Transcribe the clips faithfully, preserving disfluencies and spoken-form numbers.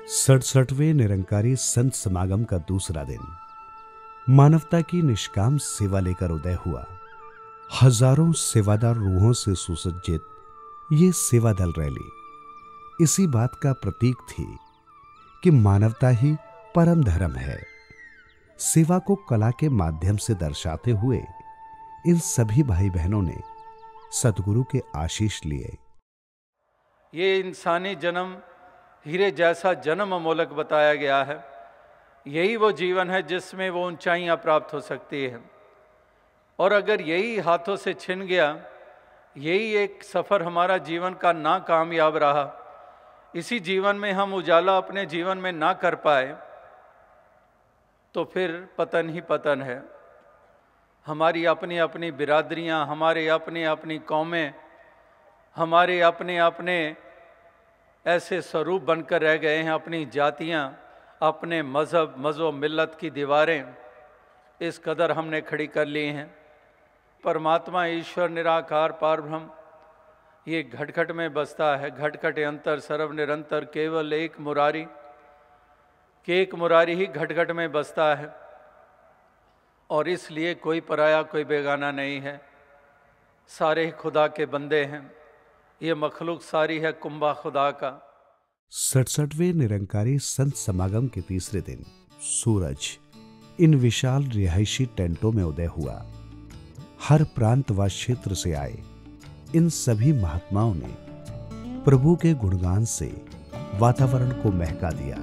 सड़सठवें निरंकारी संत समागम का दूसरा दिन मानवता की निष्काम सेवा लेकर उदय हुआ। हजारों सेवादार रूहों से सुसज्जित ये सेवा दल रैली इसी बात का प्रतीक थी कि मानवता ही परम धर्म है। सेवा को कला के माध्यम से दर्शाते हुए इन सभी भाई बहनों ने सतगुरु के आशीष लिए। ये इंसानी जन्म हीरे जैसा जन्म अमोलक बताया गया है। यही वो जीवन है जिसमें वो ऊंचाइयां प्राप्त हो सकती है, और अगर यही हाथों से छिन गया, यही एक सफ़र हमारा जीवन का ना कामयाब रहा, इसी जीवन में हम उजाला अपने जीवन में ना कर पाए, तो फिर पतन ही पतन है। हमारी अपनी अपनी बिरादरियां, हमारे अपनी अपनी कौमें, हमारे अपने अपने ऐसे स्वरूप बनकर रह गए हैं। अपनी जातियां, अपने मज़हब, मज़ो मिल्लत की दीवारें इस कदर हमने खड़ी कर ली हैं। परमात्मा ईश्वर निराकार पारब्रह्म ये घट घट में बसता है। घट घट अंतर सर्व निरंतर केवल एक मुरारी के एक मुरारी ही घट घट में बसता है, और इसलिए कोई पराया कोई बेगाना नहीं है। सारे खुदा के बंदे हैं। ये मखलूक सारी है कुंभा खुदा का। सड़सठवें निरंकारी संत समागम के तीसरे दिन सूरज इन विशाल रिहायशी टेंटों में उदय हुआ। हर प्रांत व क्षेत्र से आए इन सभी महात्माओं ने प्रभु के गुणगान से वातावरण को महका दिया।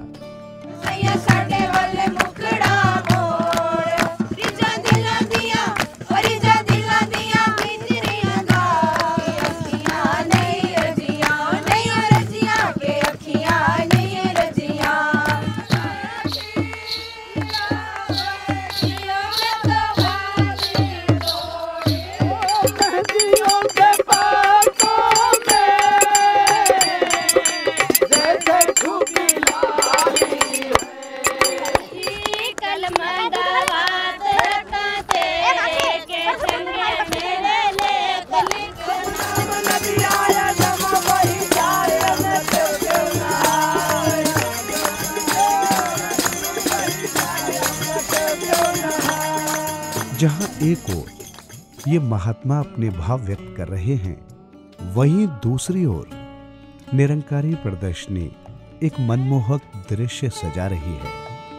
जहां एक ओर ये महात्मा अपने भाव व्यक्त कर रहे हैं, वहीं दूसरी ओर निरंकारी प्रदर्शनी एक मनमोहक दृश्य सजा रही है।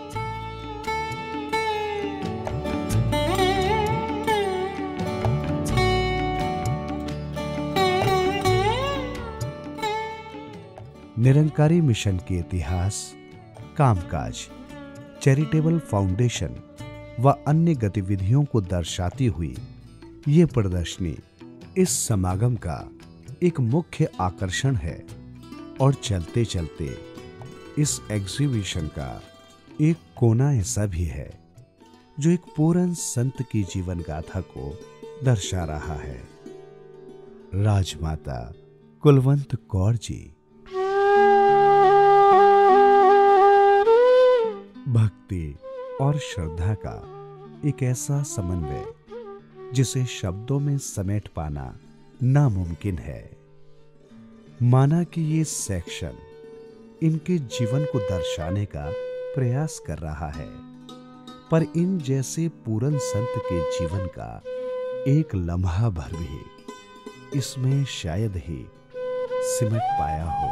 निरंकारी मिशन के इतिहास, कामकाज, चैरिटेबल फाउंडेशन व अन्य गतिविधियों को दर्शाती हुई ये प्रदर्शनी इस समागम का एक मुख्य आकर्षण है, और चलते चलते इस एग्जीबिशन का एक कोना ऐसा भी है जो एक पूर्ण संत की जीवन गाथा को दर्शा रहा है। राजमाता कुलवंत कौर जी। भक्ति और श्रद्धा का एक ऐसा समन्वय जिसे शब्दों में समेट पाना नामुमकिन है। माना कि ये सेक्शन इनके जीवन को दर्शाने का प्रयास कर रहा है, पर इन जैसे पूर्ण संत के जीवन का एक लम्हा भर भी इसमें शायद ही सिमट पाया हो।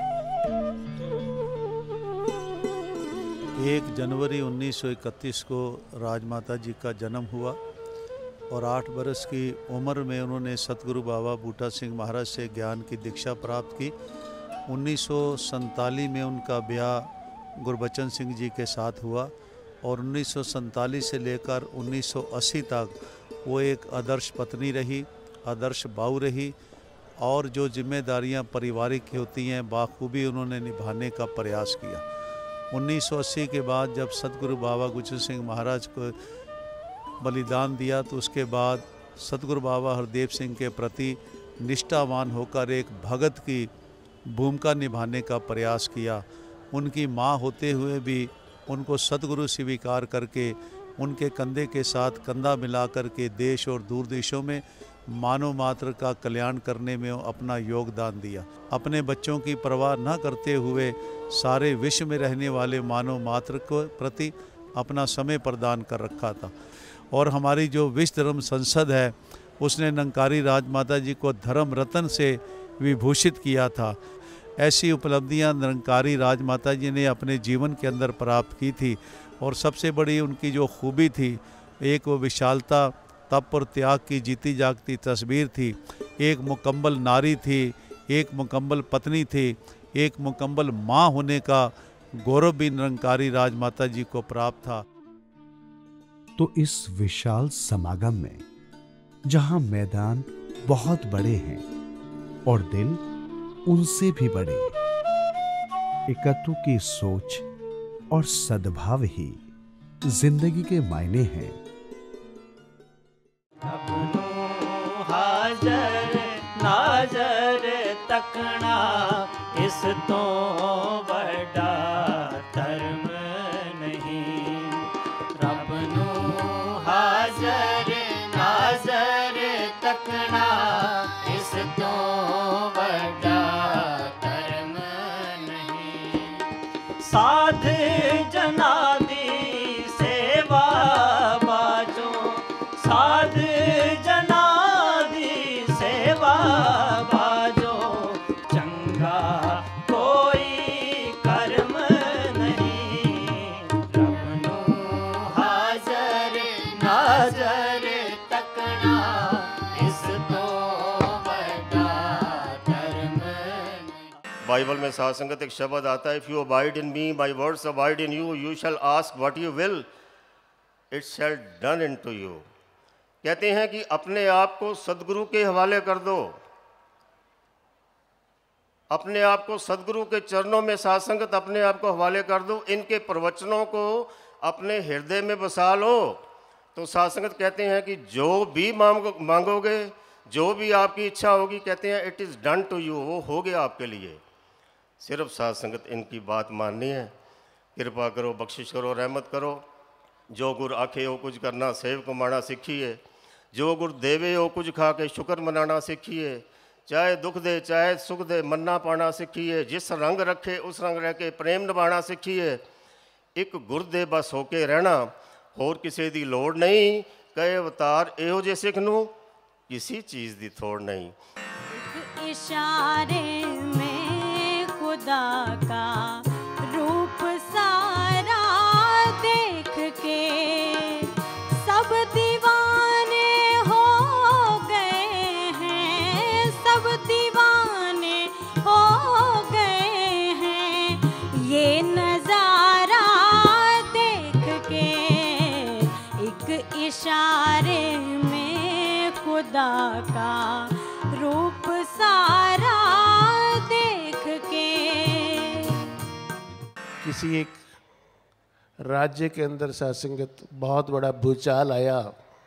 एक जनवरी उन्नीस सौ इकतीस को राजमाता जी का जन्म हुआ, और आठ बरस की उम्र में उन्होंने सतगुरु बाबा बूटा सिंह महाराज से ज्ञान की दीक्षा प्राप्त की। उन्नीस सौ सैंतालीस में उनका ब्याह गुरबचन सिंह जी के साथ हुआ, और उन्नीस सौ सैंतालीस से लेकर उन्नीस सौ अस्सी तक वो एक आदर्श पत्नी रही, आदर्श बहू रही, और जो जिम्मेदारियां पारिवारिक होती हैं बाखूबी उन्होंने निभाने का प्रयास किया। उन्नीस सौ अस्सी के बाद जब सतगुरु बाबा गुरबचन सिंह महाराज को बलिदान दिया, तो उसके बाद सतगुरु बाबा हरदेव सिंह के प्रति निष्ठावान होकर एक भगत की भूमिका निभाने का प्रयास किया। उनकी माँ होते हुए भी उनको सतगुरु स्वीकार करके उनके कंधे के साथ कंधा मिलाकर के देश और दूर देशों में मानव मात्र का कल्याण करने में अपना योगदान दिया। अपने बच्चों की परवाह न करते हुए सारे विश्व में रहने वाले मानव मात्र को प्रति अपना समय प्रदान कर रखा था। और हमारी जो विश्व धर्म संसद है उसने निरंकारी राजमाता जी को धर्म रत्न से विभूषित किया था। ऐसी उपलब्धियां निरंकारी राजमाता जी ने अपने जीवन के अंदर प्राप्त की थी। और सबसे बड़ी उनकी जो खूबी थी, एक वो विशालता, तप और त्याग की जीती जागती तस्वीर थी। एक मुकम्मल नारी थी, एक मुकम्मल पत्नी थी, एक मुकम्मल माँ होने का गौरव भी निरंकारी राजमाता जी को प्राप्त था। तो इस विशाल समागम में, जहां मैदान बहुत बड़े हैं और दिल उनसे भी बड़े, एकत्व की सोच और सद्भाव ही जिंदगी के मायने हैं। हाजर नाजर तकना इस तो बड़ा धर्म नहीं। रब नू हाजर नाजर तकना इस तो बड़ा धर्म नहीं। साध जना दी सेवा बाजो, साध जना दी सेवा बाजो, चंगा कोई कर्म नहीं। रब नू हाजर नाजर तकना इस तो बड़ा धर्म नहीं। बाइबल में साध संगत एक शब्द आता है, if you abide in me my words abide in you, you shall ask what you will, it shall done in to you. कहते हैं कि अपने आप को सदगुरु के हवाले कर दो, अपने आप को सदगुरु के चरणों में साध संगत अपने आप को हवाले कर दो, इनके प्रवचनों को अपने हृदय में बसा लो। तो साध संगत कहते हैं कि जो भी मांगो मांगोगे, जो भी आपकी इच्छा होगी, कहते हैं it is done to you, वो हो गया आपके लिए। सिर्फ साध संगत इनकी बात माननी है। कृपा करो, बख्शिश करो, रहमत करो। जो गुर आखे हो कुछ करना सेवक माना सीखिए, जो गुर देवे हो कुछ खा के शुक्र मनाना सीखिए। चाहे दुख दे चाहे सुख दे मन्ना पाना सीखिए, जिस रंग रखे उस रंग रह के प्रेम निभाना सीखिए। एक गुर दे बस होके रहना, होर किसी दी लोड़ नहीं। कहे अवतार एहो जे सिख नू, किसी चीज़ दी थोड़ नहीं। एक इशारे में खुदा का रूप सारा देख के सब दीवाने हो गए हैं, सब दीवाने हो गए हैं। ये नजारा देख के एक इशारे में खुदा का रूप सारा देख के। किसी एक राज्य के अंदर सासंगत बहुत बड़ा भूचाल आया,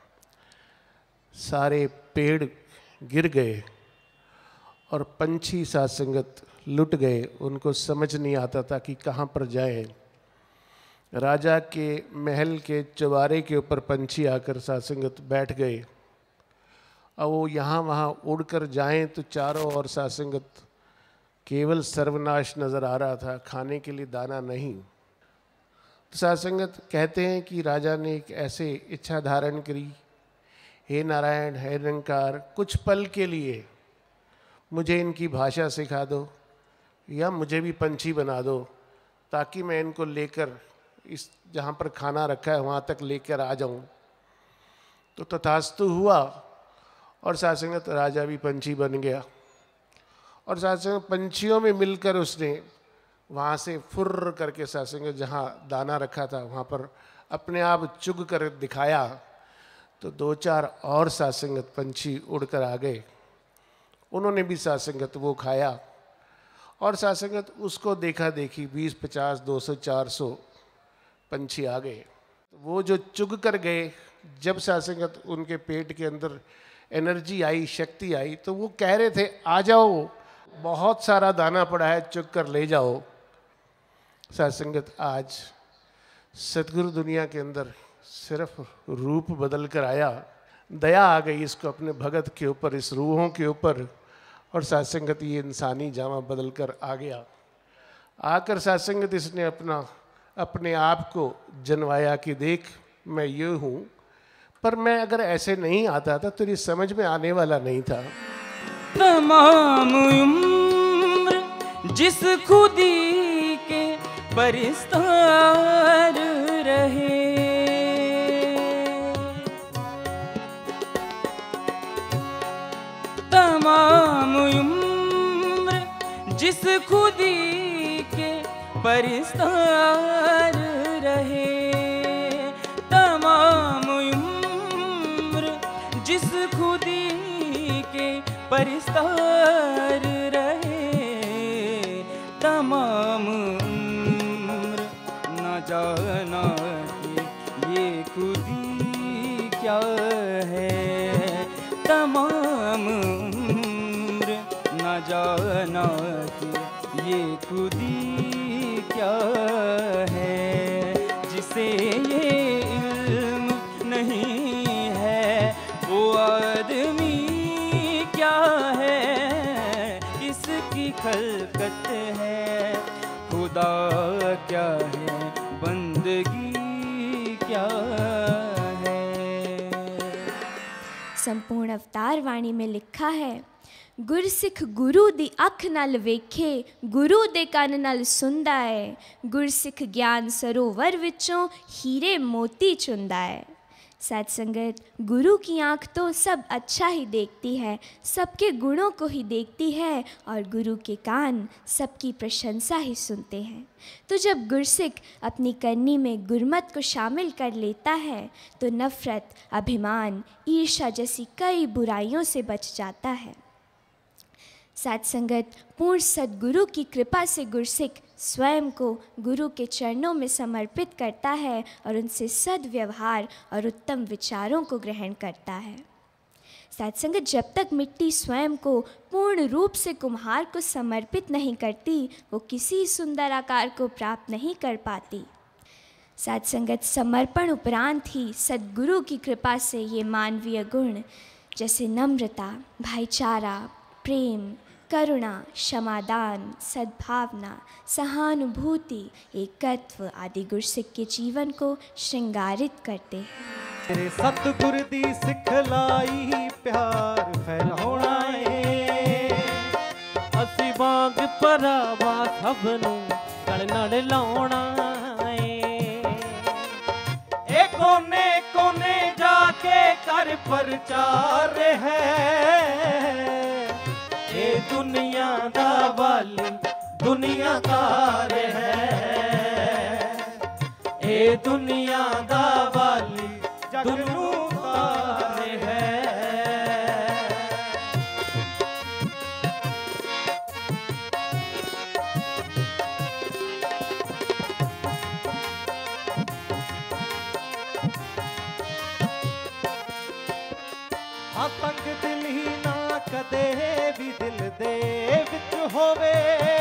सारे पेड़ गिर गए और पंछी सासंगत लुट गए। उनको समझ नहीं आता था कि कहाँ पर जाएं। राजा के महल के चवारे के ऊपर पंछी आकर सासंगत बैठ गए। अब वो यहाँ वहाँ उड़कर जाएं तो चारों ओर सासंगत केवल सर्वनाश नज़र आ रहा था, खाने के लिए दाना नहीं। तो सासंगत कहते हैं कि राजा ने एक ऐसे इच्छा धारण करी, हे नारायण, हे निरंकार, कुछ पल के लिए मुझे इनकी भाषा सिखा दो या मुझे भी पंछी बना दो, ताकि मैं इनको लेकर इस जहाँ पर खाना रखा है वहाँ तक लेकर आ जाऊँ। तो तथास्तु हुआ और सासंगत राजा भी पंछी बन गया। और सासंगत पंछियों में मिलकर उसने वहाँ से फुर्र करके सासंगत जहाँ दाना रखा था वहाँ पर अपने आप चुग कर दिखाया। तो दो चार और सासंगत पंछी उड़कर आ गए, उन्होंने भी सासंगत वो खाया। और सासंगत उसको देखा देखी बीस पचास दो सौ चार सौ पंछी आ गए। वो जो चुग कर गए, जब सासंगत उनके पेट के अंदर एनर्जी आई, शक्ति आई, तो वो कह रहे थे आ जाओ, बहुत सारा दाना पड़ा है, चुग कर ले जाओ। सासंगत आज सतगुरु दुनिया के अंदर सिर्फ रूप बदल कर आया, दया आ गई इसको अपने भगत के ऊपर, इस रूहों के ऊपर, और सासंगत ये इंसानी जामा बदल कर आ गया। आकर सत्संगत इसने अपना अपने आप को जनवाया कि देख मैं ये हूँ, पर मैं अगर ऐसे नहीं आता था तो ये समझ में आने वाला नहीं था। तमाम उम्र जिस खुदी के परिस्तार रहे, तमाम उम्र जिस खुदी के परिस्तार रहे, तमाम उम्र जिस खुदी के परिस्तार रहे, तमाम उम्र न जाना कि ये खुदी क्या है, तमाम उम्र न जाना कि ये खुदी क्या है, जिसे ये इल्म नहीं है वो आदमी क्या है, किसकी खलकत है, खुदा क्या है, बंदगी क्या है। संपूर्ण अवतार वाणी में लिखा है, गुरसिख गुरु दी अख नाल वेखे, गुरु दे कान नाल सुनदा है, गुरसिख ज्ञान सरोवर विचों हीरे मोती चुनदा है। सत्संगत, गुरु की आँख तो सब अच्छा ही देखती है, सबके गुणों को ही देखती है, और गुरु के कान सबकी प्रशंसा ही सुनते हैं। तो जब गुरसिख अपनी करनी में गुरमत को शामिल कर लेता है तो नफरत, अभिमान, ईर्ष्या जैसी कई बुराइयों से बच जाता है। सत्संगत, पूर्ण सद्गुरु की कृपा से गुरसिख स्वयं को गुरु के चरणों में समर्पित करता है और उनसे सद्व्यवहार और उत्तम विचारों को ग्रहण करता है। सत्संगत, जब तक मिट्टी स्वयं को पूर्ण रूप से कुम्हार को समर्पित नहीं करती, वो किसी सुंदर आकार को प्राप्त नहीं कर पाती। सत्संगत, समर्पण उपरांत ही सद्गुरु की कृपा से ये मानवीय गुण जैसे नम्रता, भाईचारा, प्रेम, करुणा, क्षमादान, सद्भावना, सहानुभूति, एकत्व आदि गुरसिख के जीवन को श्रृंगारित करते हैं। मेरे सतगुर दी सिखलाई प्यार फैलाउणा है, असी वांग भरावा सबनू गल नाल लाउणा है, ए कोने कोने जाके कर प्रचार है, ये दुनिया दा वाली दुनिया कार है, ये दुनिया दा वाली दुनू कार है। हाँ तंग दिल ही ना कदे भी दिल दे विच होवे,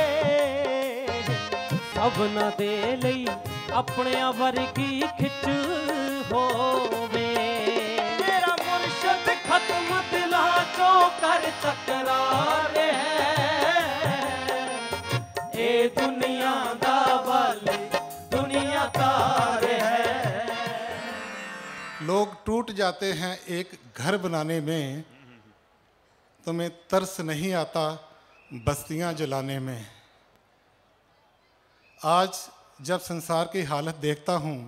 सबना दे लई अपने वर्गी खिच होवे, मेरा मुर्शद खत्म दिला चो कर तकरार है, ए दुनिया दा वाली दुनिया कार है। लोग टूट जाते हैं एक घर बनाने में, तुम्हें तरस नहीं आता बस्तियां जलाने में। आज जब संसार की हालत देखता हूँ,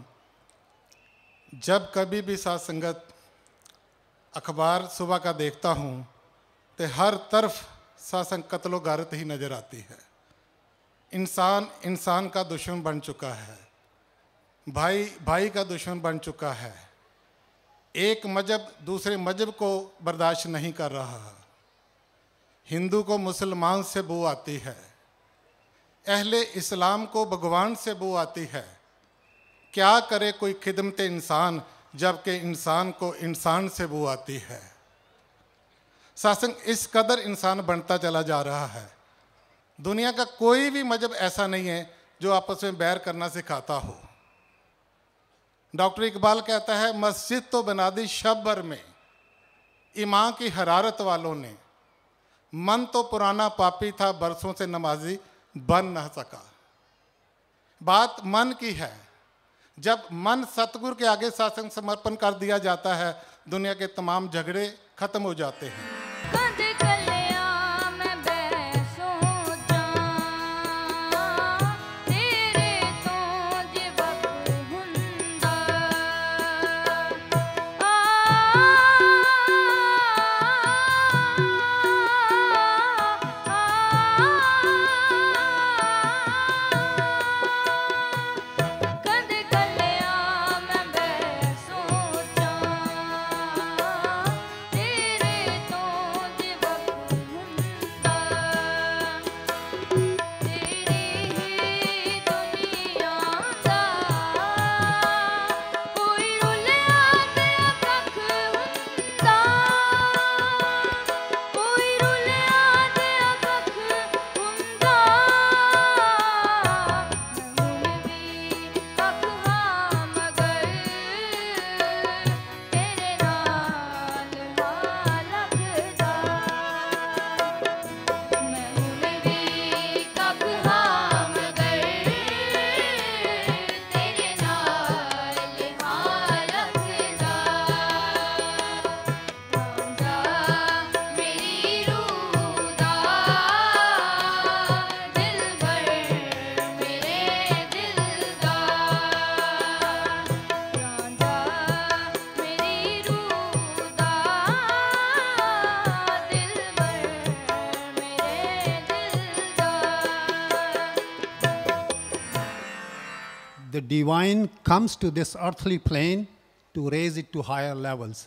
जब कभी भी साथ संगत अखबार सुबह का देखता हूँ, तो हर तरफ सासंग कत्लो गारत ही नज़र आती है। इंसान इंसान का दुश्मन बन चुका है, भाई भाई का दुश्मन बन चुका है, एक मजहब दूसरे मजहब को बर्दाश्त नहीं कर रहा है, हिंदू को मुसलमान से बू आती है, अहले इस्लाम को भगवान से बू आती है। क्या करे कोई खिदमत इंसान जबकि इंसान को इंसान से बू आती है। सासंग, इस कदर इंसान बनता चला जा रहा है। दुनिया का कोई भी मजहब ऐसा नहीं है जो आपस में बैर करना सिखाता हो। डॉक्टर इकबाल कहता है, मस्जिद तो बना दी शब भर में ईमान की हरारत वालों ने, मन तो पुराना पापी था बरसों से नमाजी बन न सका। बात मन की है। जब मन सतगुरु के आगे सत्संग समर्पण कर दिया जाता है, दुनिया के तमाम झगड़े खत्म हो जाते हैं। The divine comes to this earthly plane to raise it to higher levels.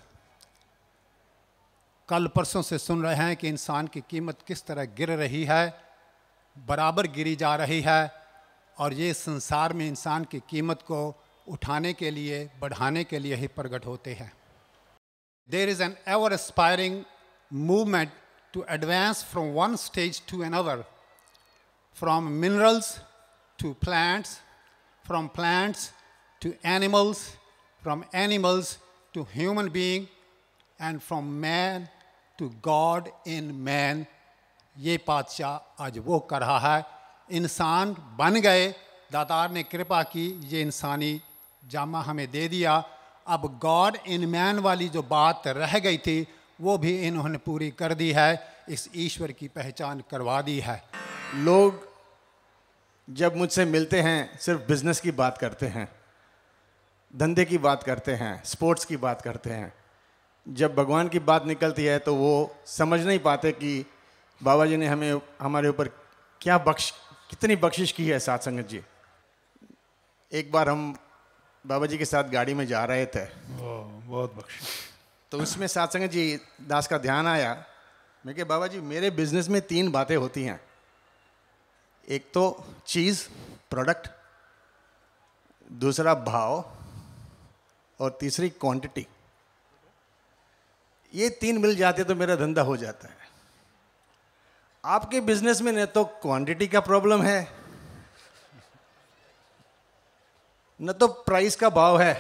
कल परसों से सुन रहे हैं कि इंसान की कीमत किस तरह गिर रही है, बराबर गिरी जा रही है, और ये संसार में इंसान की कीमत को उठाने के लिए, बढ़ाने के लिए ही प्रकट होते हैं. There is an ever aspiring movement to advance from one stage to another, from minerals to plants, from plants to animals, from animals to human being, and from man to God in man. ये पातशाह आज वो कर रहा है. इंसान बन गए, दातार ने कृपा की, ये इंसानी जामा हमें दे दिया. अब गॉड इन मैन वाली जो बात रह गई थी वो भी इन्होंने पूरी कर दी है. इस ईश्वर की पहचान करवा दी है. लोग जब मुझसे मिलते हैं सिर्फ बिजनेस की बात करते हैं, धंधे की बात करते हैं, स्पोर्ट्स की बात करते हैं. जब भगवान की बात निकलती है तो वो समझ नहीं पाते कि बाबा जी ने हमें हमारे ऊपर क्या बख्श कितनी बख्शिश की है. साथ संगत जी, एक बार हम बाबा जी के साथ गाड़ी में जा रहे थे, बहुत बख्शिश. तो उसमें साथ संगत जी दास का ध्यान आया. मैं कहा बाबा जी मेरे बिजनेस में तीन बातें होती हैं, एक तो चीज़ प्रोडक्ट, दूसरा भाव और तीसरी क्वांटिटी. ये तीन मिल जाते तो मेरा धंधा हो जाता है. आपके बिजनेस में न तो क्वांटिटी का प्रॉब्लम है, न तो प्राइस का भाव है,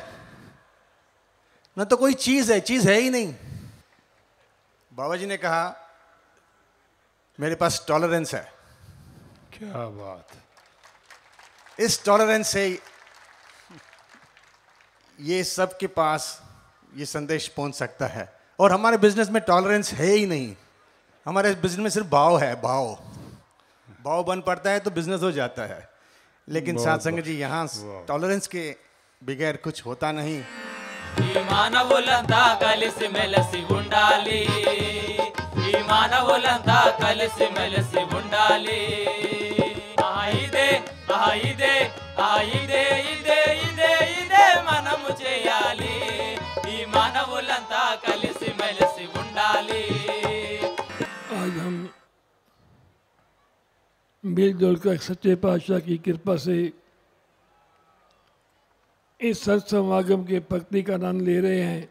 न तो कोई चीज़ है, चीज़ है ही नहीं. बाबा जी ने कहा मेरे पास टॉलरेंस है. क्या बात. इस टॉलरेंस से ये सबके पास ये संदेश पहुंच सकता है. और हमारे बिजनेस में टॉलरेंस है ही नहीं. हमारे बिजनेस में सिर्फ भाव है. भाव भाव बन पड़ता है तो बिजनेस हो जाता है. लेकिन साथ संगत जी यहाँ टॉलरेंस के बगैर कुछ होता नहीं. मानवोलंता కలిసి మెలిసి ఉండాలి, ఈ మానవులంతా కలిసి మెలిసి ఉండాలి. ఆయిదే ఆయిదే ఆయిదే ఇదే ఇదే ఇదే మనము చేయాలి. ఈ మానవులంతా కలిసి మెలిసి ఉండాలి. आज हम मिलजुल कर सच्चे पातशाह की कृपा से इस सत समागम के भक्ति का आनंद ले रहे हैं,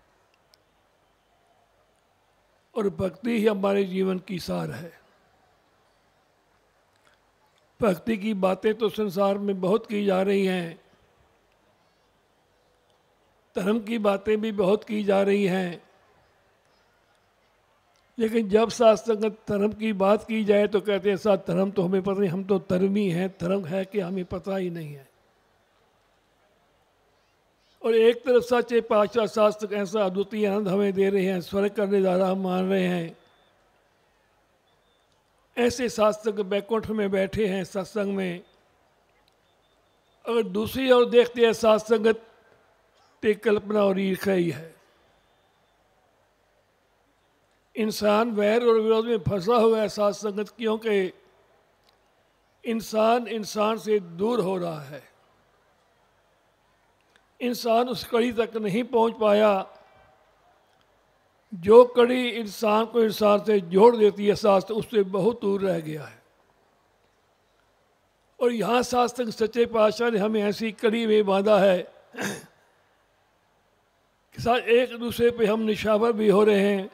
और भक्ति ही हमारे जीवन की सार है. भक्ति की बातें तो संसार में बहुत की जा रही हैं, धर्म की बातें भी बहुत की जा रही हैं, लेकिन जब साथ संगत धर्म की बात की जाए तो कहते हैं साथ धर्म तो हमें पता नहीं, हम तो धर्मी हैं, धर्म है कि हमें पता ही नहीं है। और एक तरफ सच्चे पातशाह शास्त्र ऐसा अद्वितीय आनंद हमें दे रहे हैं, स्वर्ग का नज़ारा हम मान रहे हैं। ऐसे शास्त्र बैकुंठ में बैठे हैं सत्संग में। अगर दूसरी ओर देखते हैं साथ संगत ते कल्पना और ईर्ष्या ही है। इंसान वैर और विरोध में फंसा हुआ है साथ संगत, क्योंकि इंसान इंसान से दूर हो रहा है। इंसान उस कड़ी तक नहीं पहुंच पाया जो कड़ी इंसान को इंसान से जोड़ देती है, शास्त्र उससे बहुत दूर रह गया है। और यहाँ शास्त्र सच्चे पातशाह ने हमें ऐसी कड़ी में बांधा है कि साथ एक दूसरे पे हम निशावर भी हो रहे हैं।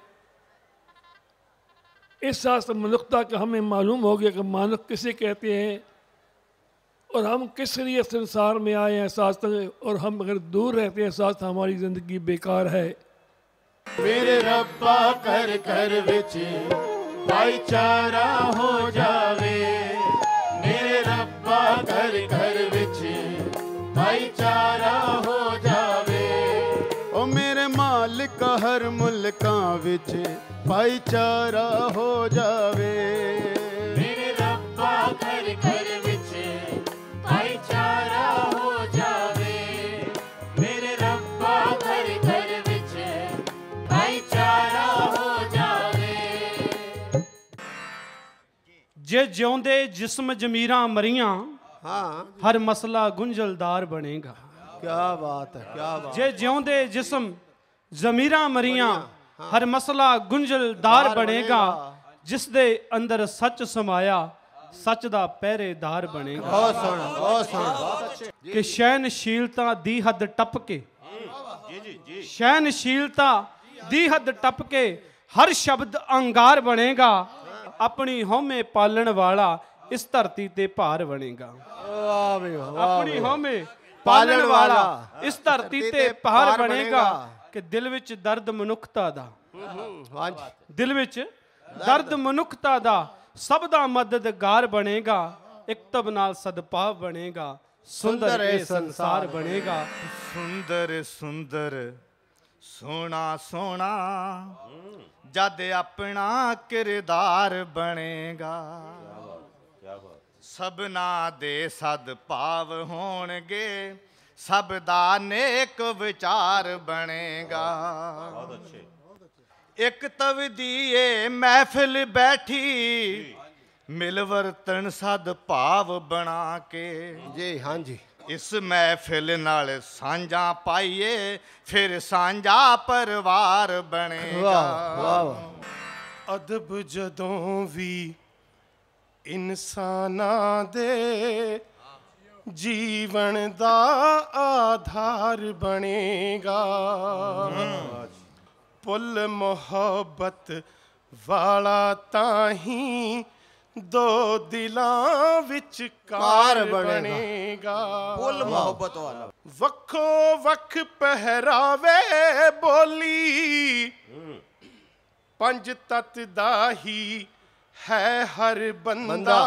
इस शास्त्र मनुष्यता का हमें मालूम हो गया कि मानव किसे कहते हैं और हम किस लिए संसार में आए हैं शास्त्र, और हम अगर दूर रहते हैं शास्त्र हमारी जिंदगी बेकार है। मेरे रब्बा कर कर विच भाईचारा हो जावे, मेरे रब्बा कर कर विच भाईचारा हो जावे। ओ मेरे मालिक हर मुल्कां विच भाईचारा हो जावे, मेरे रब्बा घर घर विच भाईचारा हो जावे, मेरे रब्बा घर घर विच भाईचारा हो जावे। जे जिਉਂਦੇ जिस्म जमीरां मरियां, हाँ हर मसला गुंजलदार बनेगा। क्या बात है, क्या बात। जे जिਉਂਦੇ जिस्म जमीरां मरियां, हर मसला गुंजलदार बनेगा। जिस दे अंदर सच समाया, सच दा पहरेदार बनेगा। बहुत सोहना, बहुत सोहना। कि शैनशीलता दी हद टप के, शैनशीलता दी हद टप के हर शब्द अंगार बनेगा। अपनी हौमे पालन वाला इस धरती ते भार बनेगा। अपनी हौमे पालन वाला इस धरती ते भार बनेगा। कि दिल विच दर्द मनुखता दा, दिल विच दर्द मनुखता दा सब दा मददगार बनेगा। इकतब नाल सदभाव बनेगा, सुंदर ए संसार बनेगा। सुंदर सुंदर सोना सोना जद अपना किरदार बनेगा। सबना दे सदभाव होणगे, सब दा नेक विचार बनेगा। एक तवदीए महफिल बैठी, मिलवर्तन सदभाव बना के। जी हाँ जी। इस महफिल नाल सांझा पाइए, फिर सांझा परिवार बनेगा। अदब जदों भी इंसाना दे जीवन दा आधार बनेगा। पुल मोहब्बत वाला ताही दो दिलां विच कार बनेगा। पुल मोहब्बत वाला वक्खो वक्ख पहरावे बोली, पंज तत दा ही है हर बंदा।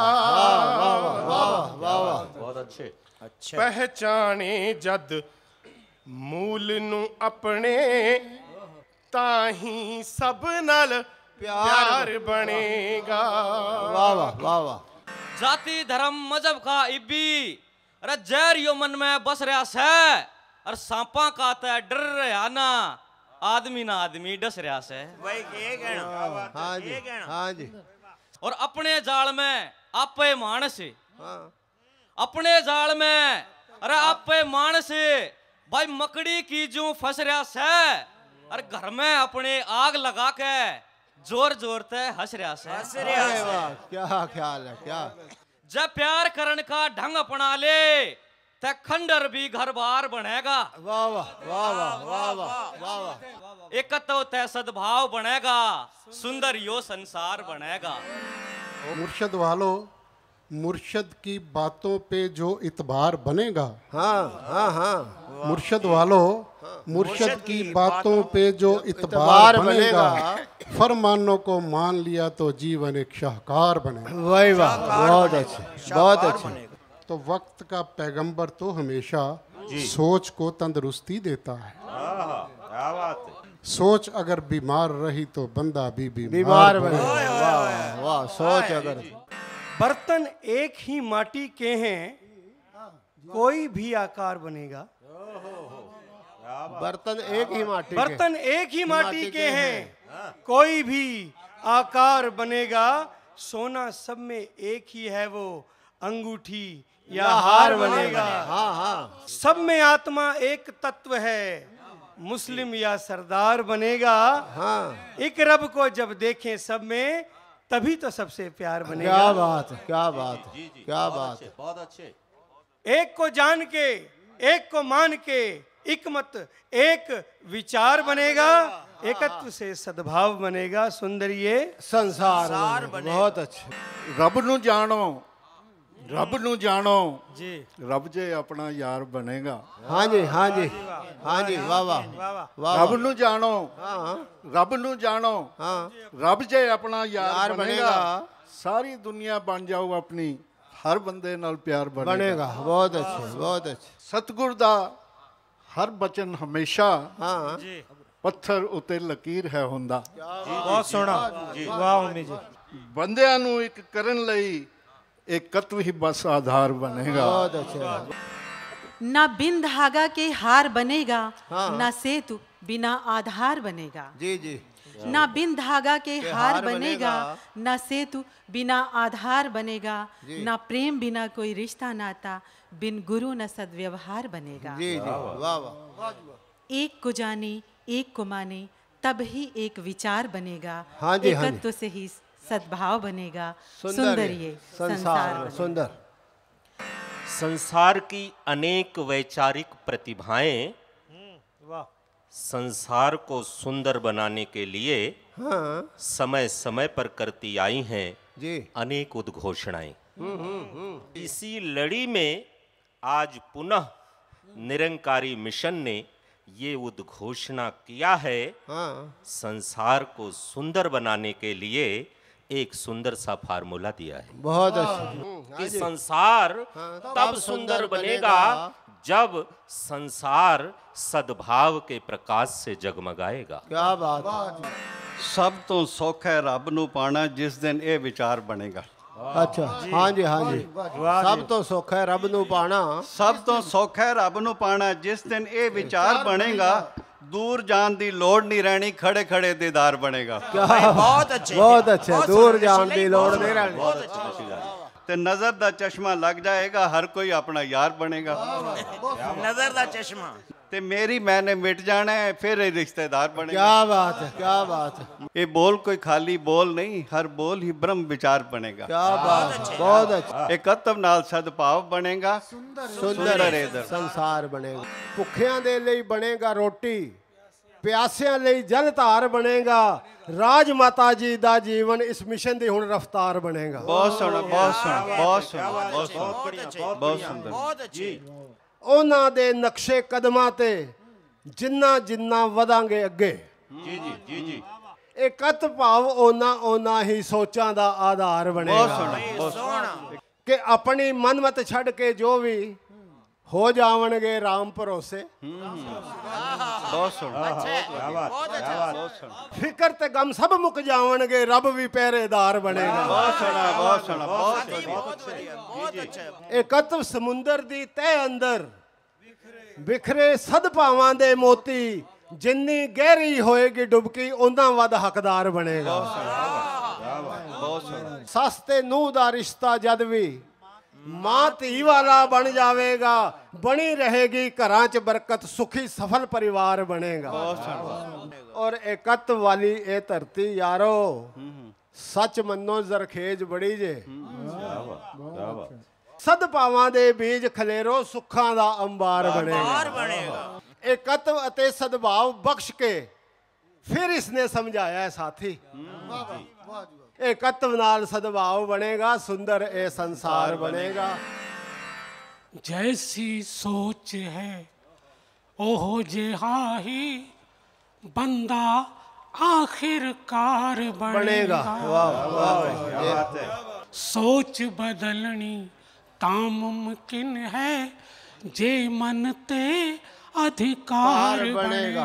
बहुत अच्छे अच्छे। पहचाने जद मूल नू अपने, ताही सब नाल प्यार बनेगा। वाह वाह वाह वाह। जाति धर्म मजहब का इब्बी, अरे जहर यो मन में बस रहा से। और सांपा का ते डर रहा ना, आदमी ना आदमी डस रहा से। भाई ये कहना। हाँ जी हाँ जी। और अपने जाल में आपे मानस, अपने जाल में अरे आपे मानस भाई मकड़ी की जो फंस रहा से। और घर में अपने आग लगा के जोर जोर ते हंस रहा से। हंस रहा है। क्या ख्याल है, क्या जब प्यार करने का ढंग अपना ले, ते खंडर भी घर बार बनेगा। वाह वाह वाह वाह वाह वाह वाह। एक तो तय सद्भाव बनेगा, सुंदर यो संसार बनेगा। मुर्शद वालों, मुर्शद की बातों पे जो इतबार बनेगा। हाँ हाँ हाँ मुर्शद वालों, मुर्शद की बातों पे जो इतबार बनेगा, फरमानों को मान लिया तो जीवन एक शाहकार बनेगा। वाह वाह, बहुत अच्छे, बहुत अच्छे। तो वक्त का पैगंबर तो हमेशा सोच को तंदुरुस्ती देता है। सोच अगर बीमार रही तो बंदा भी बीमार बने। वाह वाह, सोच अगर। बर्तन एक ही माटी के हैं, कोई भी आकार बनेगा। बर्तन एक ही माटी के बर्तन एक ही माटी के हैं, कोई भी आकार बनेगा। सोना सब में एक ही है, वो अंगूठी या हार बनेगा। हाँ हाँ, सब में आत्मा एक तत्व है, मुस्लिम या सरदार बनेगा। हाँ, एक रब को जब देखें सब में, तभी तो सबसे प्यार बनेगा। क्या बात है, क्या बात है, क्या बात है, बहुत अच्छे। एक को जान के, एक को मान के, इकमत एक विचार बनेगा। एकत्व से सद्भाव बनेगा, सुंदरिये संसार बनेगा। बहुत अच्छे। रब नू जानो, रब नू जानो जी, रब जे अपना यार बनेगा। हाँ जी, हाँ जी, हाँ जी, वाह वाह। रब नू जानो, हाँ, रब नू जानो, हाँ, रब जे अपना यार, यार बनेगा, बनेगा। सारी दुनिया बन जाओ अपनी, हर बंदे नाल प्यार बनेगा। बनेगा। बहुत अच्छे, बहुत अच्छे। सतगुर दा हर बचन हमेशा हाँ पत्थर उते लकीर है हुंदा। बहुत सोहना, वाह मम्मी जी। बंदियां नू एक करन लई एक तत्व ही बस आधार बनेगा। बहुत अच्छे। ना बिन धागा के हार बनेगा, हाँ। ना सेतु बिना आधार बनेगा। जी जी। ना बिन धागा के के हार हार बनेगा, बनेगा। ना सेतु बिना आधार बनेगा। जी। ना प्रेम बिना कोई रिश्ता नाता, बिन गुरु न सद्व्यवहार बनेगा। जी जी, वाह वाह। एक को जाने, एक को माने, तब ही एक विचार बनेगा। हाँ जी, हाँ जी। एकत्व से ही सद्भाव बनेगा। सुंदर सुंदर है। ये संसार संसार बनेगा। सुंदर। संसार की अनेक वैचारिक प्रतिभाएं वाह, संसार को सुंदर बनाने के लिए हाँ समय समय पर करती आई हैं जी। अनेक उद्घोषणाएं। हम्म हम्म हम्म। इसी लड़ी में आज पुनः निरंकारी मिशन ने ये उद्घोषणा किया है, हाँ। संसार को सुंदर बनाने के लिए एक सुंदर सा फार्मूला दिया है। बहुत अच्छा। कि संसार हाँ, तब सुंदर बनेगा जब संसार सद्भाव के प्रकाश से जगमगाएगा। क्या बात है। सब तो सौख है रब नू पाना जिस दिन ये विचार बनेगा। अच्छा, हाँ जी, हाँ जी। सब तो सुख है रब नू पाना। सब तो सौख है रब नू पाना जिस दिन ये विचार बनेगा, दूर जान दी लोड़ नहीं रहनी, खड़े खड़े दीदार बनेगा। बहुत अच्छे, बहुत अच्छे। दूर जान दी लोड़ नहीं रहनी। ते नजर दा चश्मा लग जाएगा, हर कोई अपना यार बनेगा। नजर दा चश्मा ते मेरी मैंने मिट जाना है, फिर ये रिश्तेदार बनेगा। क्या बात है, क्या बात है। ये बोल कोई खाली बोल नहीं, हर बोल ही ब्रह्म विचार बनेगा। क्या बात है, बहुत अच्छा। एकत्व नाल सद्भाव बनेगा, सुंदर इधर संसार बनेगा। भुखियां दे ਲਈ ਬਣੇਗਾ ਰੋਟੀ, ਪਿਆਸਿਆਂ ਲਈ ਜਲ ਧਾਰ ਬਣੇਗਾ। ਰਾਜ ਮਾਤਾ ਜੀ ਦਾ ਜੀਵਨ ਇਸ ਮਿਸ਼ਨ ਦੀ ਹੁਣ ਰਫਤਾਰ ਬਣੇਗਾ। बहुत सोहना, बहुत सोहना, बहुत सोहना, बहुत सोहना, बहुत सुंदर। बहुत अच्छी। ਉਹਨਾਂ ਦੇ ਨਕਸ਼ੇ ਕਦਮਾਂ ਤੇ ਜਿੰਨਾ ਜਿੰਨਾ ਵਧਾਂਗੇ ਅੱਗੇ। जी जी जी जी। ਇਕੱਤ ਭਾਵ ਉਹਨਾਂ ਉਹਨਾਂ ਹੀ ਸੋਚਾਂ ਦਾ ਆਧਾਰ ਬਣੇਗਾ। बहुत सोहना, बहुत सोहना। ਕਿ ਆਪਣੀ ਮਨਮਤ ਛੱਡ ਕੇ ਜੋ ਵੀ हो जावणगे राम भरोसे। बहुत सोहना, बहुत अच्छा। फिक्र ते गम सब मुक जावणगे, रब भी पहरेदार बनेगा। बहुत सोहना, बहुत सोहना, बहुत बहुत अच्छा। एकत्व समुंदर दी तह अंदर बिखरे सदभावां दे मोती, जिन्नी गहरी होएगी डुबकी उन्ना वध हकदार बनेगा। सस ते नूह दा रिश्ता जद भी मां धी वाला बन जाएगा, बनी रहेगी घरां च बरकत, सुखी सफल परिवार बनेगा। और एकत्व वाली ए धरती यारो, सच मनो जरखेज बड़ी जे। सदभावां दे बीज खलेरो, सुखां दा अंबार बनेगा। एकत्व अते सद्भाव बख्श के फिर इसने समझाया है साथी, एकत्व नाल सद्भाव बनेगा, सुंदर ए संसार बनेगा। जैसी सोच है ओहो जेहा ही बंदा आखिरकार बनेगा। वाह वाह, सोच बदलनी तामुमकिन है, जे मन ते अधिकार बनेगा।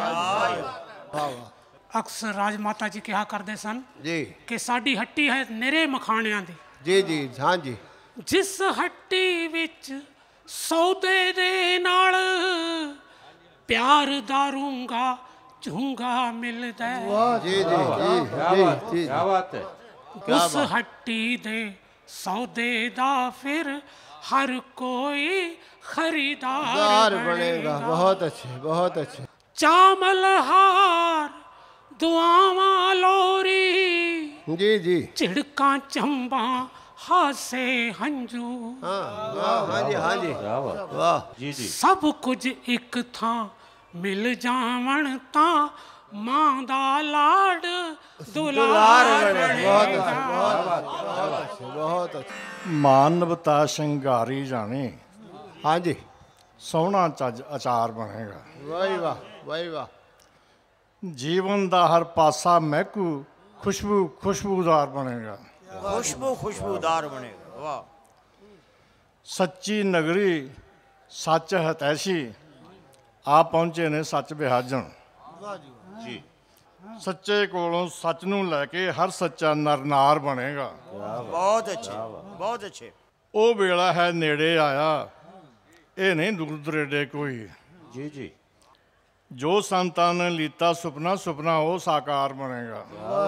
अक्सर राजमाता जी कहा करते सन जी कि साडी हट्टी है निरे मखाणियां दी। जी जी हाँ जी। जिस हट्टी विच सौदे दे नाल प्यार दारूंगा झूंगा मिलदा है। जी जी जी, क्या बात है। उस हट्टी दे सौदे दा फिर हर कोई खरीदार बनेगा। बहुत अच्छे बहुत अच्छे। चामल हार दुआवा लोरी जी जी, चिड़का चंबा हासे हंजू। हाँ हाँ जी हाँ जी वाह जी जी। सब कुछ एक था मिल जावन ता मां दा लाड दुलार बनेगा। बहुत अच्छे बहुत अच्छे। मानवता शंगारी जाने। हाँ जी। सोहना चज अचार बनेगा। वाह वाह वाह वाह। जीवन दा हर पासा महकू खुशबू खुशबूदार बनेगा। खुशबू खुशबूदार बनेगा। वाह। सच्ची नगरी सच हतैशी आप पहुंचे ने सच बिहाजन। जी। सच्चे कोलों सच नूं लैके हर सच्चा नर नार बनेगा। बहुत अच्छे बहुत अच्छे। ओ वेला है नेड़े आया, ये नहीं दूर दरेडे कोई। जी जी। जो संतान ने लीता सुपना सुपना वो साकार बनेगा।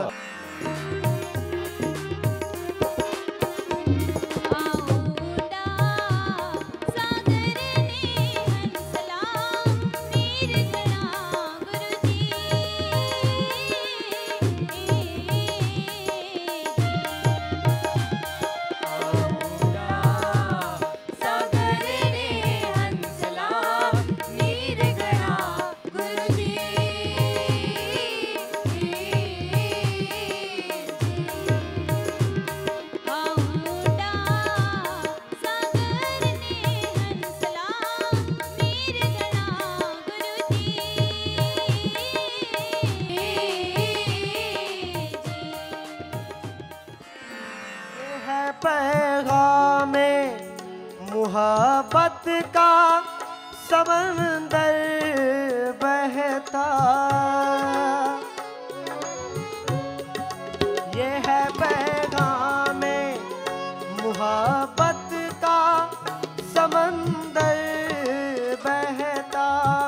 पैगामे मुहब्बत का समंदर बहता, ये है पैगामे मुहब्बत का समंदर बहता,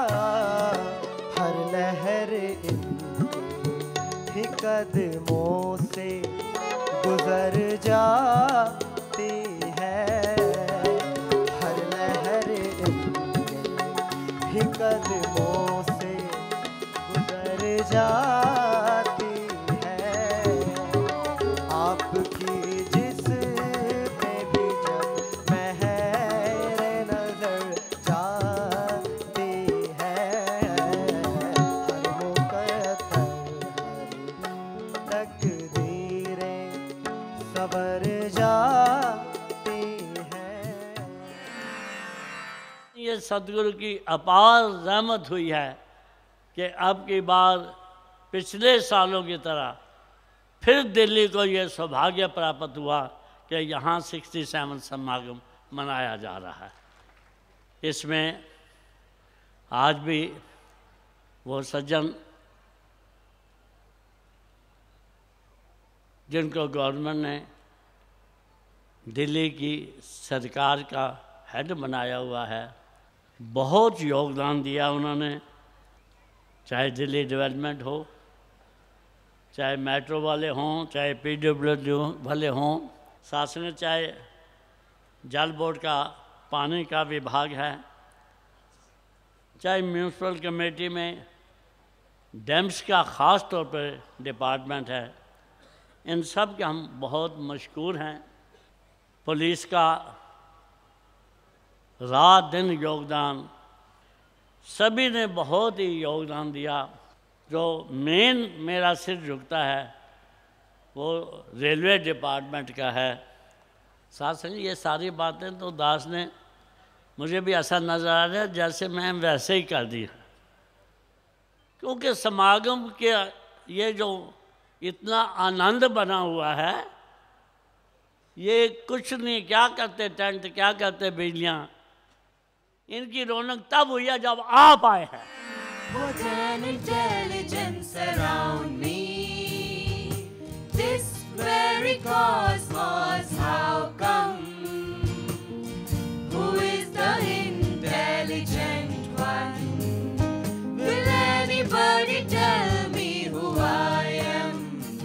हर लहर इनके ही कदमों से गुजर जाती है, हर लहर इनके ही कदमों से गुजर जाती है। आपकी जिस पे भी जब महर नजर जाती है, हर मुकद्दर तकदीरें सबर जाती है। ये सदगुरु की अपार रहमत हुई है कि अब की बार पिछले सालों की तरह फिर दिल्ली को ये सौभाग्य प्राप्त हुआ कि यहाँ सिक्सटी सेवन समागम मनाया जा रहा है। इसमें आज भी वो सज्जन जिनको गवर्नमेंट ने दिल्ली की सरकार का हेड बनाया हुआ है, बहुत योगदान दिया उन्होंने, चाहे दिल्ली डेवलपमेंट हो, चाहे मेट्रो वाले हों, चाहे पीडब्ल्यूडी वाले हों, शासन चाहे जल बोर्ड का पानी का विभाग है, चाहे म्यूनसिपल कमेटी में डैम्स का ख़ास तौर पर डिपार्टमेंट है, इन सब के हम बहुत मशकूर हैं। पुलिस का रात दिन योगदान, सभी ने बहुत ही योगदान दिया। जो मेन मेरा सिर झुकता है वो रेलवे डिपार्टमेंट का है। साथ संग ये सारी बातें तो दास ने मुझे भी ऐसा नज़र आ रहा है जैसे मैं वैसे ही कर दी, क्योंकि समागम के ये जो इतना आनंद बना हुआ है, ये कुछ नहीं, क्या करते टेंट, क्या करते बिजलियाँ, इनकी रौनक तब हुई है जब आप आए हैं। What an intelligence around me, this very cosmos, how come? Who is the intelligent one? Will anybody tell me who I am?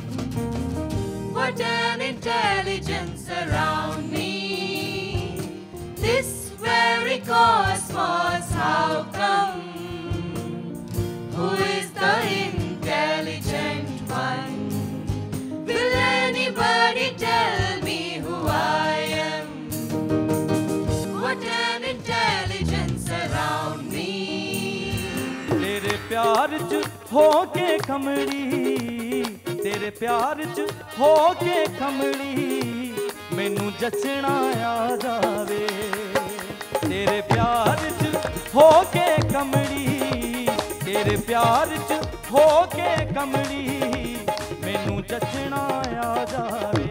What an intelligence around me, this very cosmos, how come? Who is the intelligent one? Will anybody tell me who I am? What an intelligence around me. तेरे प्यार च होके कमली, तेरे प्यार च होके कमली, मैनू जचना आ जावे। तेरे प्यार च होके कमली, तेरे प्यार च होके कमली, मैनू जचना आ जावे।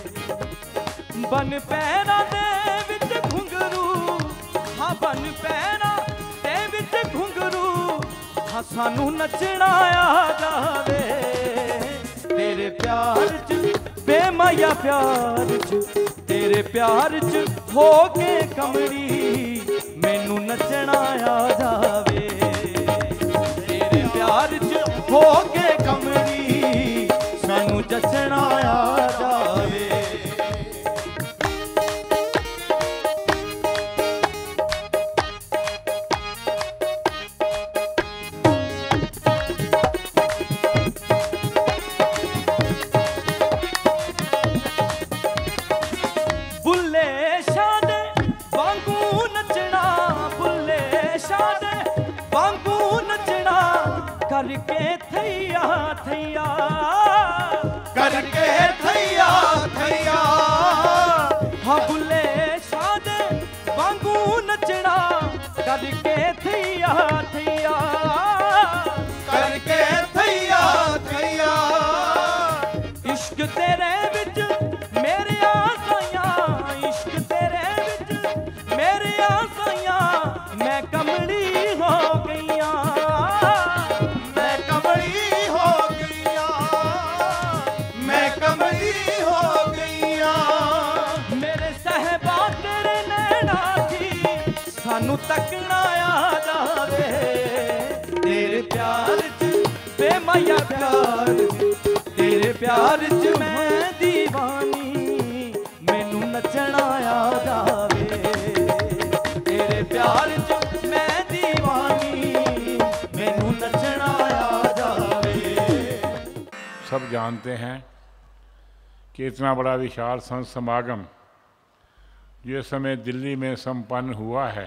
बन पैरा दे विच घुंघरू, हाँ बन पैरा दे विच घुंघरू, हाँ सानू नचना आ जावे। तेरे प्यार च बेमाया प्यार च, तेरे प्यार च होके कमली, मैनू नचना आ जावे। प्यार च होके कमली, सानू जचना आ जावे। बुल्ले शाह दे वांगू नचना, बुल्ले शाह दे वांगू नचना, करके थैया थैया, करके थैया थैया। हाँ बुल्ले शाह दे वांगू नचना, करके थैया थैया, करके थैया थैया। इश्क तेरे विच मेरे आसाइयां, इश्क तेरे विच मेरे आसाइयां, मैं कमली हो गईया, मैं कमली हो गईया, मैं कमली हो गईया। मेरे सहबा तेरे नैना की, सानू तकना आ जावे। तेरे प्यार च बेमाया प्यार च, तेरे प्यार च मैं दीवानी, मैनू नचना आ जावे। तेरे प्यार च मैं दीवानी, मैनू नचना आ जावे। सब जानते हैं कि इतना बड़ा विशाल संत समागम जिस समय दिल्ली में संपन्न हुआ है,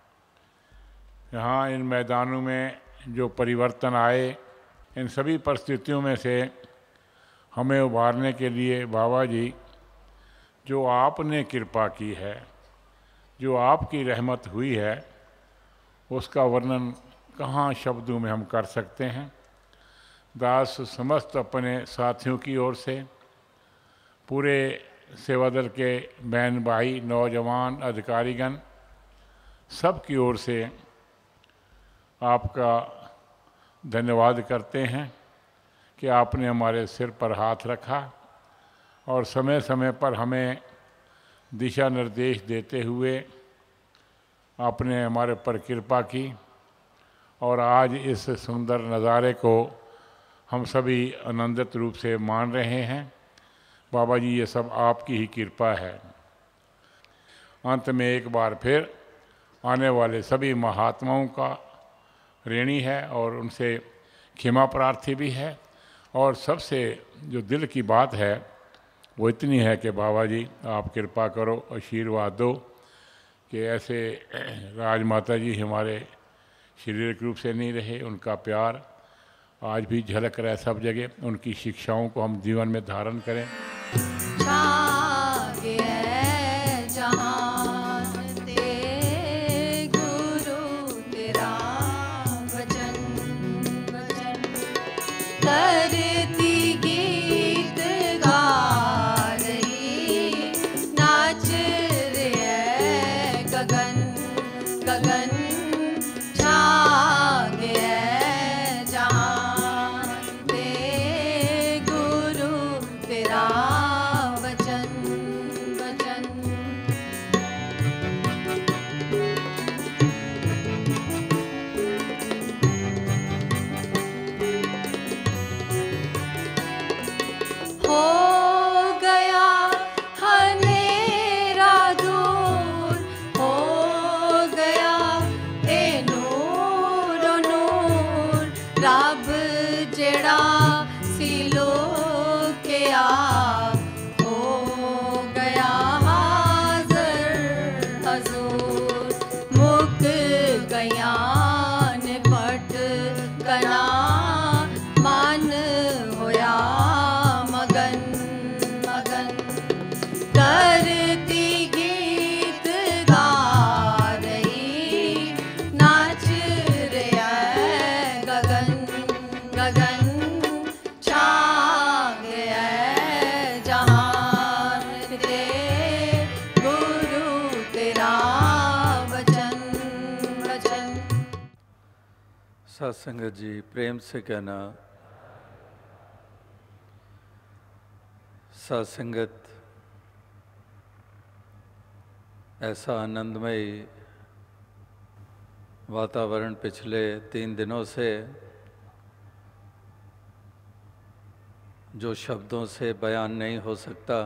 यहाँ इन मैदानों में जो परिवर्तन आए, इन सभी परिस्थितियों में से हमें उभारने के लिए बाबा जी जो आपने कृपा की है, जो आपकी रहमत हुई है, उसका वर्णन कहाँ शब्दों में हम कर सकते हैं। दास समस्त अपने साथियों की ओर से, पूरे सेवा दल के बहन भाई, नौजवान, अधिकारीगण, सब की ओर से आपका धन्यवाद करते हैं कि आपने हमारे सिर पर हाथ रखा और समय समय पर हमें दिशा निर्देश देते हुए आपने हमारे पर कृपा की और आज इस सुंदर नज़ारे को हम सभी आनंदित रूप से मान रहे हैं। बाबा जी, ये सब आपकी ही कृपा है। अंत में एक बार फिर आने वाले सभी महात्माओं का ऋणी है और उनसे क्षमा प्रार्थी भी है, और सबसे जो दिल की बात है वो इतनी है कि बाबा जी आप कृपा करो, आशीर्वाद दो कि ऐसे राजमाता जी हमारे शारीरिक रूप से नहीं रहे, उनका प्यार आज भी झलक रहा है सब जगह। उनकी शिक्षाओं को हम जीवन में धारण करें। छागे जहान ते गुरु तेरा वचन वचन करती गीत गा रही नाच रे गगन गगन छागे जहान ते गुरु तेरा वचन वचन हो गया हनेरा दूर हो गया ए नूर नूर रब जेड़ा सिलो के आ हो गया हाज़र हजूर मुक गया ने पट कना मन होया मगन मगन करती गीत गा रही नाच रे गगन गगन छा गया जहान ते गुरु तेरा वचन वचन। सत्संगत जी प्रेम से कहना, सत्संगत ऐसा आनंदमय वातावरण पिछले तीन दिनों से जो शब्दों से बयान नहीं हो सकता।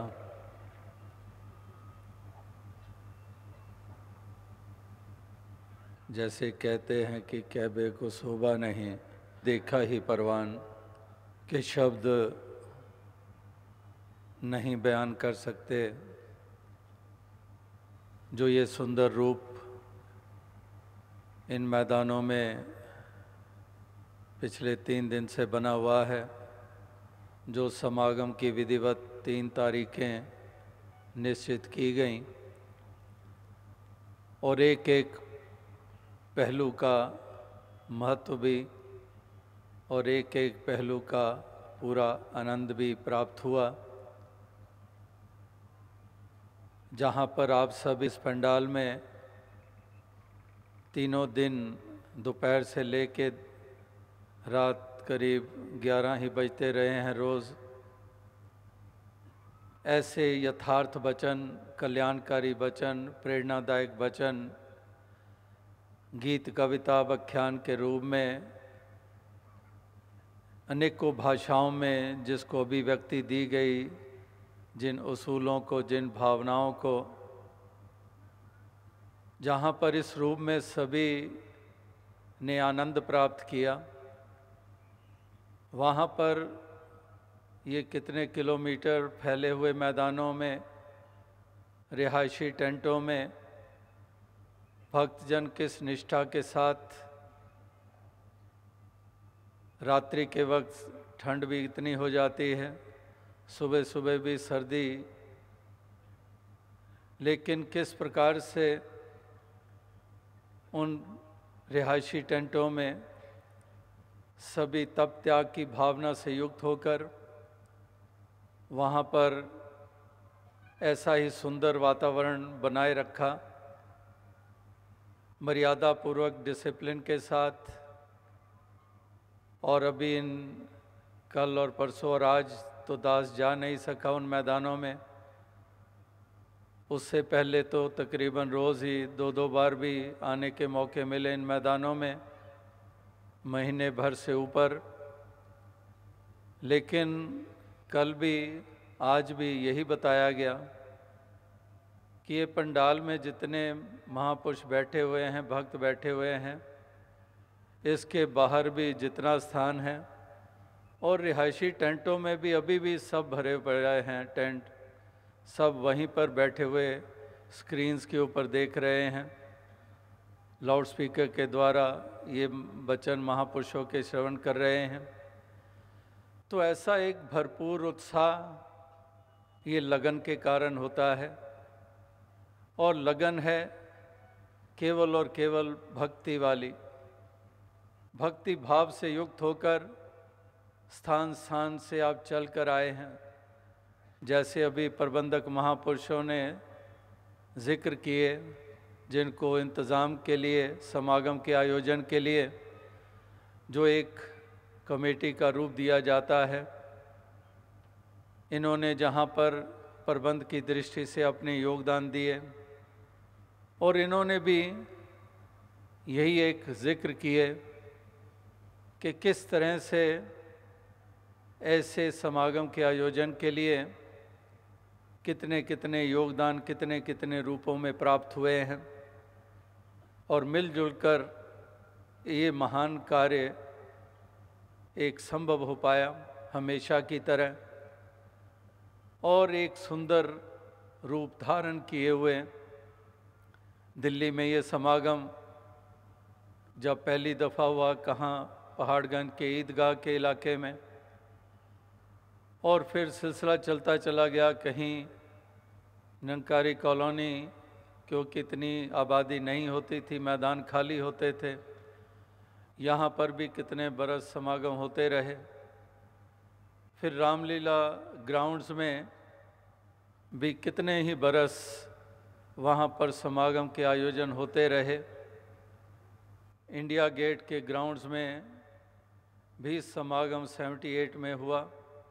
जैसे कहते हैं कि कहबे को शोभा नहीं देखा ही परवान, के शब्द नहीं बयान कर सकते जो ये सुंदर रूप इन मैदानों में पिछले तीन दिन से बना हुआ है। जो समागम की विधिवत तीन तारीखें निश्चित की गईं और एक एक पहलू का महत्व भी और एक एक पहलू का पूरा आनंद भी प्राप्त हुआ। जहाँ पर आप सब इस पंडाल में तीनों दिन दोपहर से लेके रात करीब ग्यारह ही बजते रहे हैं रोज़, ऐसे यथार्थ वचन, कल्याणकारी वचन, प्रेरणादायक वचन गीत कविता व्याख्यान के रूप में अनेकों भाषाओं में जिसको अभिव्यक्ति दी गई, जिन उसूलों को, जिन भावनाओं को, जहाँ पर इस रूप में सभी ने आनंद प्राप्त किया, वहाँ पर ये कितने किलोमीटर फैले हुए मैदानों में, रिहायशी टेंटों में भक्तजन किस निष्ठा के साथ, रात्रि के वक्त ठंड भी इतनी हो जाती है, सुबह सुबह भी सर्दी, लेकिन किस प्रकार से उन रिहायशी टेंटों में सभी तप त्याग की भावना से युक्त होकर वहाँ पर ऐसा ही सुंदर वातावरण बनाए रखा, मर्यादा पूर्वक डिसिप्लिन के साथ। और अभी इन कल और परसों और आज तो दास जा नहीं सका उन मैदानों में, उससे पहले तो तकरीबन रोज़ ही दो दो बार भी आने के मौके मिले इन मैदानों में, महीने भर से ऊपर। लेकिन कल भी आज भी यही बताया गया कि ये पंडाल में जितने महापुरुष बैठे हुए हैं, भक्त बैठे हुए हैं, इसके बाहर भी जितना स्थान है और रिहायशी टेंटों में भी अभी भी सब भरे पड़े हैं टेंट, सब वहीं पर बैठे हुए स्क्रीन्स के ऊपर देख रहे हैं, लाउड स्पीकर के द्वारा ये वचन महापुरुषों के श्रवण कर रहे हैं। तो ऐसा एक भरपूर उत्साह ये लगन के कारण होता है। और लगन है केवल और केवल भक्ति वाली, भक्ति भाव से युक्त होकर स्थान स्थान से आप चल कर आए हैं। जैसे अभी प्रबंधक महापुरुषों ने जिक्र किए, जिनको इंतज़ाम के लिए, समागम के आयोजन के लिए जो एक कमेटी का रूप दिया जाता है, इन्होंने जहाँ पर प्रबंध की दृष्टि से अपने योगदान दिए और इन्होंने भी यही एक जिक्र किए कि किस तरह से ऐसे समागम के आयोजन के लिए कितने कितने योगदान कितने कितने रूपों में प्राप्त हुए हैं और मिलजुल कर ये महान कार्य एक संभव हो पाया हमेशा की तरह, और एक सुंदर रूप धारण किए हुए दिल्ली में ये समागम जब पहली दफ़ा हुआ, कहाँ, पहाड़गंज के ईदगाह के इलाके में, और फिर सिलसिला चलता चला गया। कहीं निरंकारी कॉलोनी, क्योंकि इतनी आबादी नहीं होती थी, मैदान खाली होते थे, यहाँ पर भी कितने बरस समागम होते रहे। फिर रामलीला ग्राउंड्स में भी कितने ही बरस वहाँ पर समागम के आयोजन होते रहे। इंडिया गेट के ग्राउंड्स में भी समागम अठहत्तर में हुआ,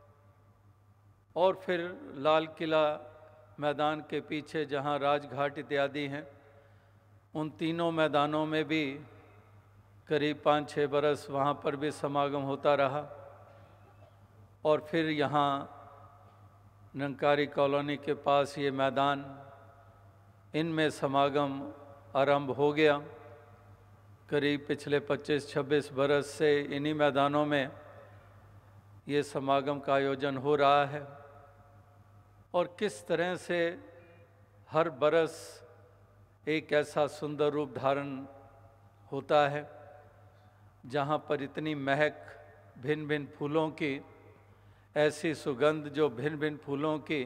और फिर लाल किला मैदान के पीछे जहाँ राजघाट इत्यादि हैं, उन तीनों मैदानों में भी करीब पाँच छः बरस वहाँ पर भी समागम होता रहा। और फिर यहाँ निरंकारी कॉलोनी के पास ये मैदान, इनमें समागम आरंभ हो गया। करीब पिछले पच्चीस छब्बीस बरस से इन्हीं मैदानों में ये समागम का आयोजन हो रहा है। और किस तरह से हर बरस एक ऐसा सुंदर रूप धारण होता है, जहाँ पर इतनी महक भिन्न भिन्न फूलों की, ऐसी सुगंध जो भिन्न भिन्न फूलों की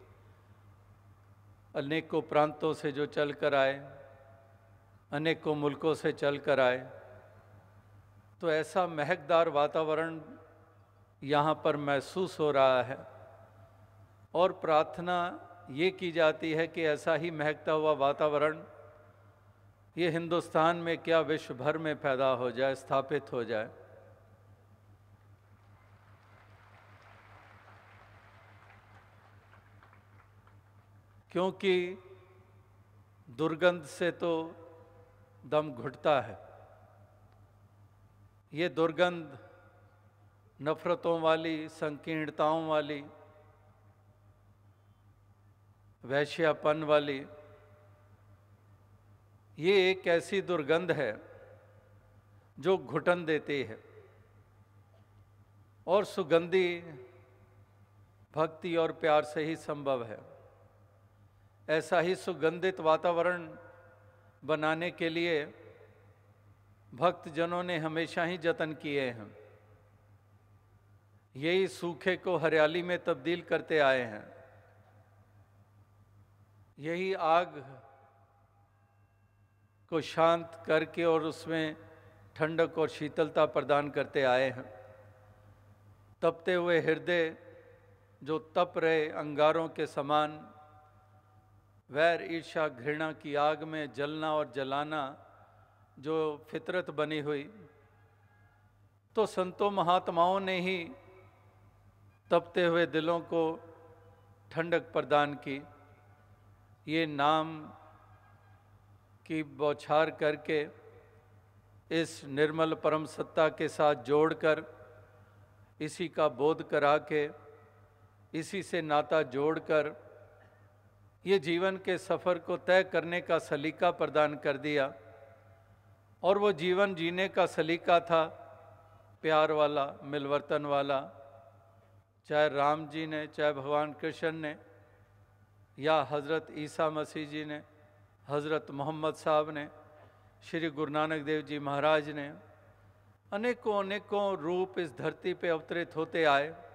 अनेकों प्रांतों से जो चल कर आए, अनेकों मुल्कों से चल कर आए, तो ऐसा महकदार वातावरण यहाँ पर महसूस हो रहा है। और प्रार्थना ये की जाती है कि ऐसा ही महकता हुआ वातावरण ये हिंदुस्तान में क्या विश्व भर में पैदा हो जाए, स्थापित हो जाए। क्योंकि दुर्गंध से तो दम घुटता है। ये दुर्गंध नफरतों वाली, संकीर्णताओं वाली, वैश्यापन वाली, ये एक ऐसी दुर्गंध है जो घुटन देती है। और सुगंधी भक्ति और प्यार से ही संभव है। ऐसा ही सुगंधित वातावरण बनाने के लिए भक्तजनों ने हमेशा ही जतन किए हैं। यही सूखे को हरियाली में तब्दील करते आए हैं। यही आग को शांत करके और उसमें ठंडक और शीतलता प्रदान करते आए हैं। तपते हुए हृदय जो तप रहे अंगारों के समान, वैर ईर्ष्या घृणा की आग में जलना और जलाना जो फितरत बनी हुई, तो संतों महात्माओं ने ही तपते हुए दिलों को ठंडक प्रदान की। ये नाम की बौछार करके इस निर्मल परम सत्ता के साथ जोड़कर, इसी का बोध करा के, इसी से नाता जोड़कर ये जीवन के सफ़र को तय करने का सलीका प्रदान कर दिया। और वो जीवन जीने का सलीका था प्यार वाला, मिलवर्तन वाला। चाहे राम जी ने, चाहे भगवान कृष्ण ने, या हज़रत ईसा मसीह जी ने, हज़रत मोहम्मद साहब ने, श्री गुरु नानक देव जी महाराज ने, अनेकों अनेकों रूप इस धरती पे अवतरित होते आए।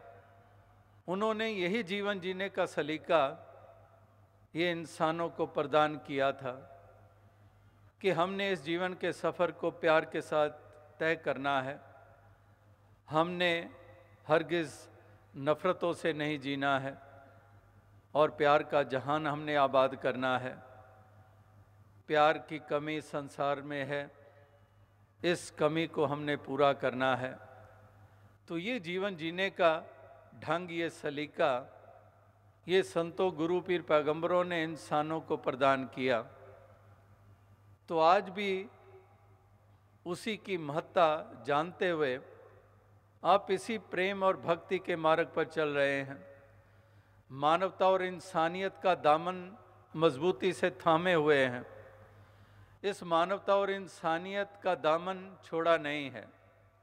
उन्होंने यही जीवन जीने का सलीका ये इंसानों को प्रदान किया था कि हमने इस जीवन के सफ़र को प्यार के साथ तय करना है। हमने हरगिज़ नफ़रतों से नहीं जीना है और प्यार का जहान हमने आबाद करना है। प्यार की कमी संसार में है, इस कमी को हमने पूरा करना है। तो ये जीवन जीने का ढंग, ये सलीका, ये संतों, गुरु, पीर, पैगंबरों ने इंसानों को प्रदान किया। तो आज भी उसी की महत्ता जानते हुए आप इसी प्रेम और भक्ति के मार्ग पर चल रहे हैं। मानवता और इंसानियत का दामन मजबूती से थामे हुए हैं। इस मानवता और इंसानियत का दामन छोड़ा नहीं है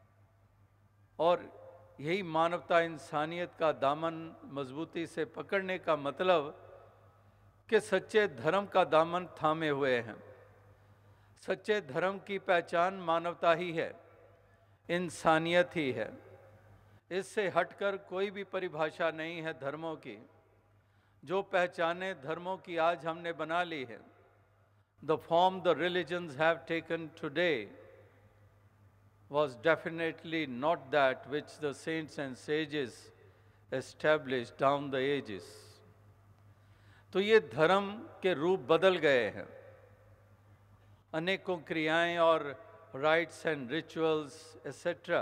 और यही मानवता इंसानियत का दामन मजबूती से पकड़ने का मतलब कि सच्चे धर्म का दामन थामे हुए हैं। सच्चे धर्म की पहचान मानवता ही है, इंसानियत ही है। इससे हटकर कोई भी परिभाषा नहीं है धर्मों की। जो पहचाने धर्मों की आज हमने बना ली है। The form the religions have taken today was definitely not that which the saints and sages established down the ages. तो ये धर्म के रूप बदल गए हैं। अनेकों क्रियाएं और rites and rituals et cetera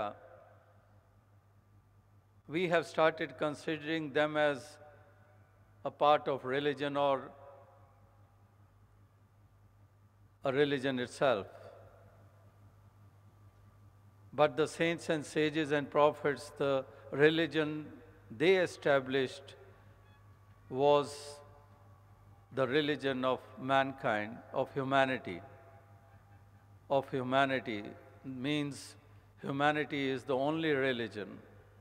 we have started considering them as a part of religion or a religion itself. But the saints and sages and prophets, the religion they established was the religion of mankind, of humanity. Of humanity means humanity is the only religion.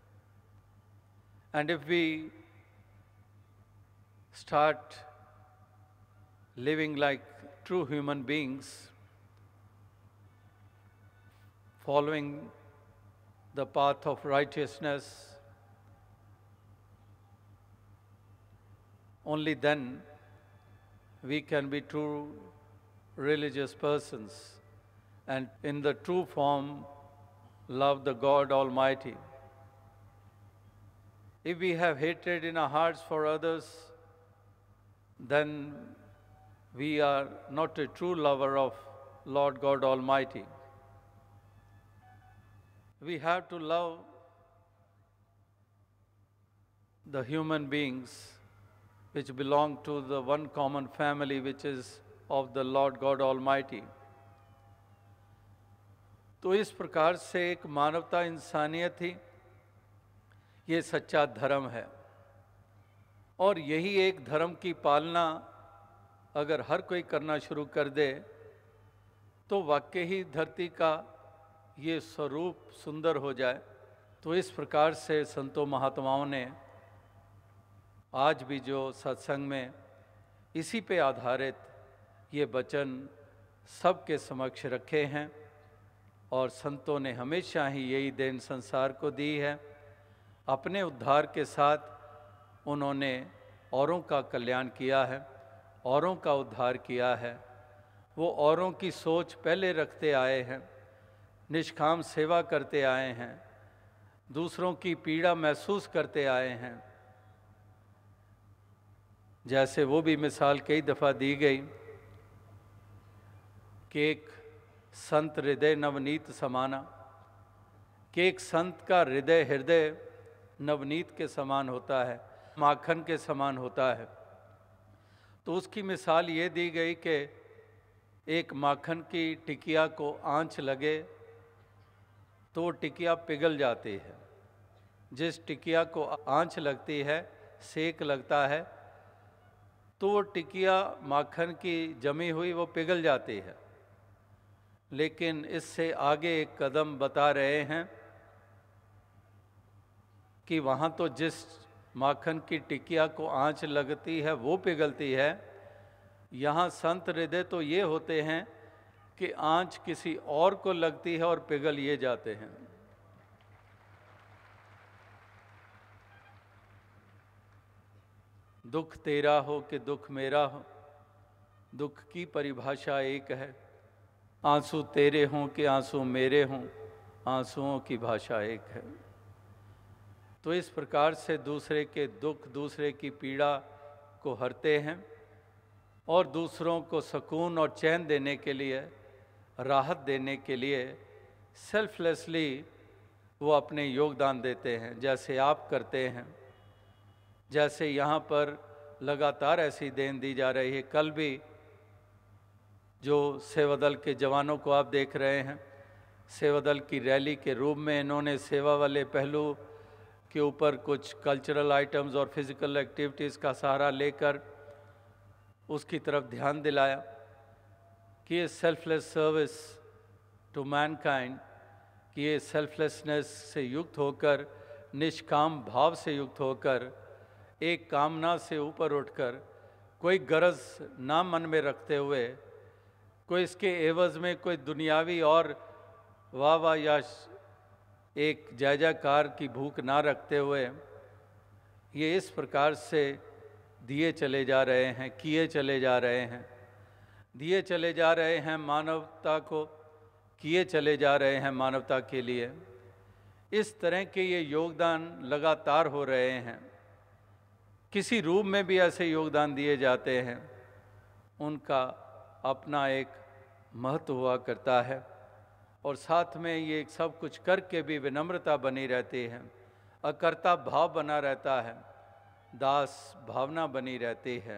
And if we start living like true human beings, following the path of righteousness, only then we can be true religious persons and in the true form love the God Almighty. If we have hatred in our hearts for others, then we are not a true lover of Lord God Almighty. We have to love the human beings which belong to the one common family which is of the Lord God Almighty. तो इस प्रकार से एक मानवता, इंसानियत ही ये सच्चा धर्म है और यही एक धर्म की पालना अगर हर कोई करना शुरू कर दे तो वाकई ही धरती का ये स्वरूप सुंदर हो जाए। तो इस प्रकार से संतों महात्माओं ने आज भी जो सत्संग में इसी पे आधारित ये वचन सबके समक्ष रखे हैं और संतों ने हमेशा ही यही देन संसार को दी है। अपने उद्धार के साथ उन्होंने औरों का कल्याण किया है, औरों का उद्धार किया है। वो औरों की सोच पहले रखते आए हैं, निष्काम सेवा करते आए हैं, दूसरों की पीड़ा महसूस करते आए हैं। जैसे वो भी मिसाल कई दफ़ा दी गई कि एक संत हृदय नवनीत समाना, कि एक संत का हृदय हृदय नवनीत के समान होता है, माखन के समान होता है। तो उसकी मिसाल ये दी गई कि एक माखन की टिकिया को आंच लगे तो टिकिया पिघल जाती है। जिस टिकिया को आंच लगती है, सेक लगता है, तो वो टिकिया माखन की जमी हुई वो पिघल जाती है। लेकिन इससे आगे एक कदम बता रहे हैं कि वहाँ तो जिस माखन की टिकिया को आंच लगती है वो पिघलती है, यहाँ संत हृदय तो ये होते हैं कि आंच किसी और को लगती है और पिघल ये जाते हैं। दुख तेरा हो कि दुख मेरा हो, दुख की परिभाषा एक है। आंसू तेरे हों कि आंसू मेरे हों, आंसुओं की भाषा एक है। तो इस प्रकार से दूसरे के दुख, दूसरे की पीड़ा को हरते हैं और दूसरों को सुकून और चैन देने के लिए, राहत देने के लिए सेल्फलेसली वो अपने योगदान देते हैं, जैसे आप करते हैं। जैसे यहाँ पर लगातार ऐसी देन दी जा रही है। कल भी जो सेवा दल के जवानों को आप देख रहे हैं, सेवा दल की रैली के रूप में इन्होंने सेवा वाले पहलू के ऊपर कुछ कल्चरल आइटम्स और फिज़िकल एक्टिविटीज़ का सहारा लेकर उसकी तरफ ध्यान दिलाया कि ये सेल्फलेस सर्विस टू मैनकाइंड, कि ये सेल्फलेसनेस से युक्त होकर, निष्काम भाव से युक्त होकर, एक कामना से ऊपर उठकर, कोई गरज ना मन में रखते हुए, कोई इसके एवज़ में कोई दुनियावी और वाह वाह या एक जय जयकार की भूख ना रखते हुए, ये इस प्रकार से दिए चले जा रहे हैं, किए चले जा रहे हैं, दिए चले जा रहे हैं मानवता को, किए चले जा रहे हैं मानवता के लिए। इस तरह के ये योगदान लगातार हो रहे हैं। किसी रूप में भी ऐसे योगदान दिए जाते हैं, उनका अपना एक महत्व हुआ करता है और साथ में ये सब कुछ करके भी विनम्रता बनी रहती है, अकर्ता भाव बना रहता है, दास भावना बनी रहती है।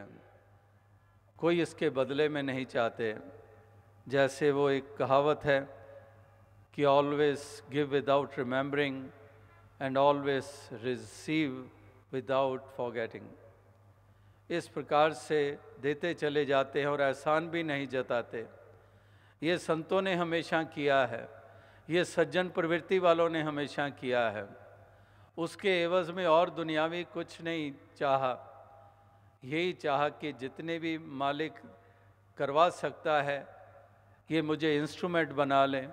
कोई इसके बदले में नहीं चाहते। जैसे वो एक कहावत है कि always give without remembering and always receive without forgetting. इस प्रकार से देते चले जाते हैं और एहसान भी नहीं जताते। ये संतों ने हमेशा किया है, ये सज्जन प्रवृत्ति वालों ने हमेशा किया है। उसके एवज़ में और दुनियावी कुछ नहीं चाहा, यही चाहा कि जितने भी मालिक करवा सकता है ये मुझे इंस्ट्रूमेंट बना लें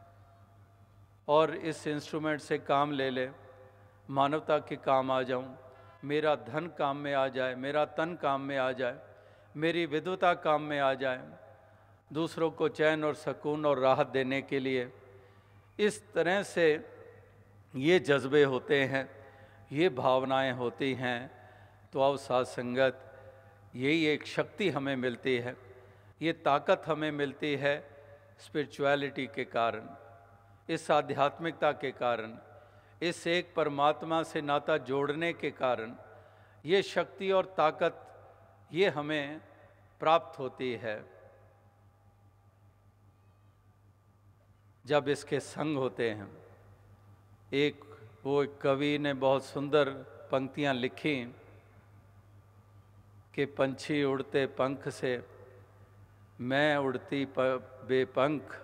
और इस इंस्ट्रूमेंट से काम ले ले, मानवता के काम आ जाऊं, मेरा धन काम में आ जाए, मेरा तन काम में आ जाए, मेरी विद्वता काम में आ जाए, दूसरों को चैन और सुकून और राहत देने के लिए। इस तरह से ये जज्बे होते हैं, ये भावनाएं होती हैं। तो अब साथ संगत, यही एक शक्ति हमें मिलती है, ये ताकत हमें मिलती है स्पिरिचुअलिटी के कारण, इस आध्यात्मिकता के कारण, इस एक परमात्मा से नाता जोड़ने के कारण ये शक्ति और ताकत ये हमें प्राप्त होती है जब इसके संग होते हैं। एक वो एक कवि ने बहुत सुंदर पंक्तियां लिखी कि पंछी उड़ते पंख से, मैं उड़ती बेपंख,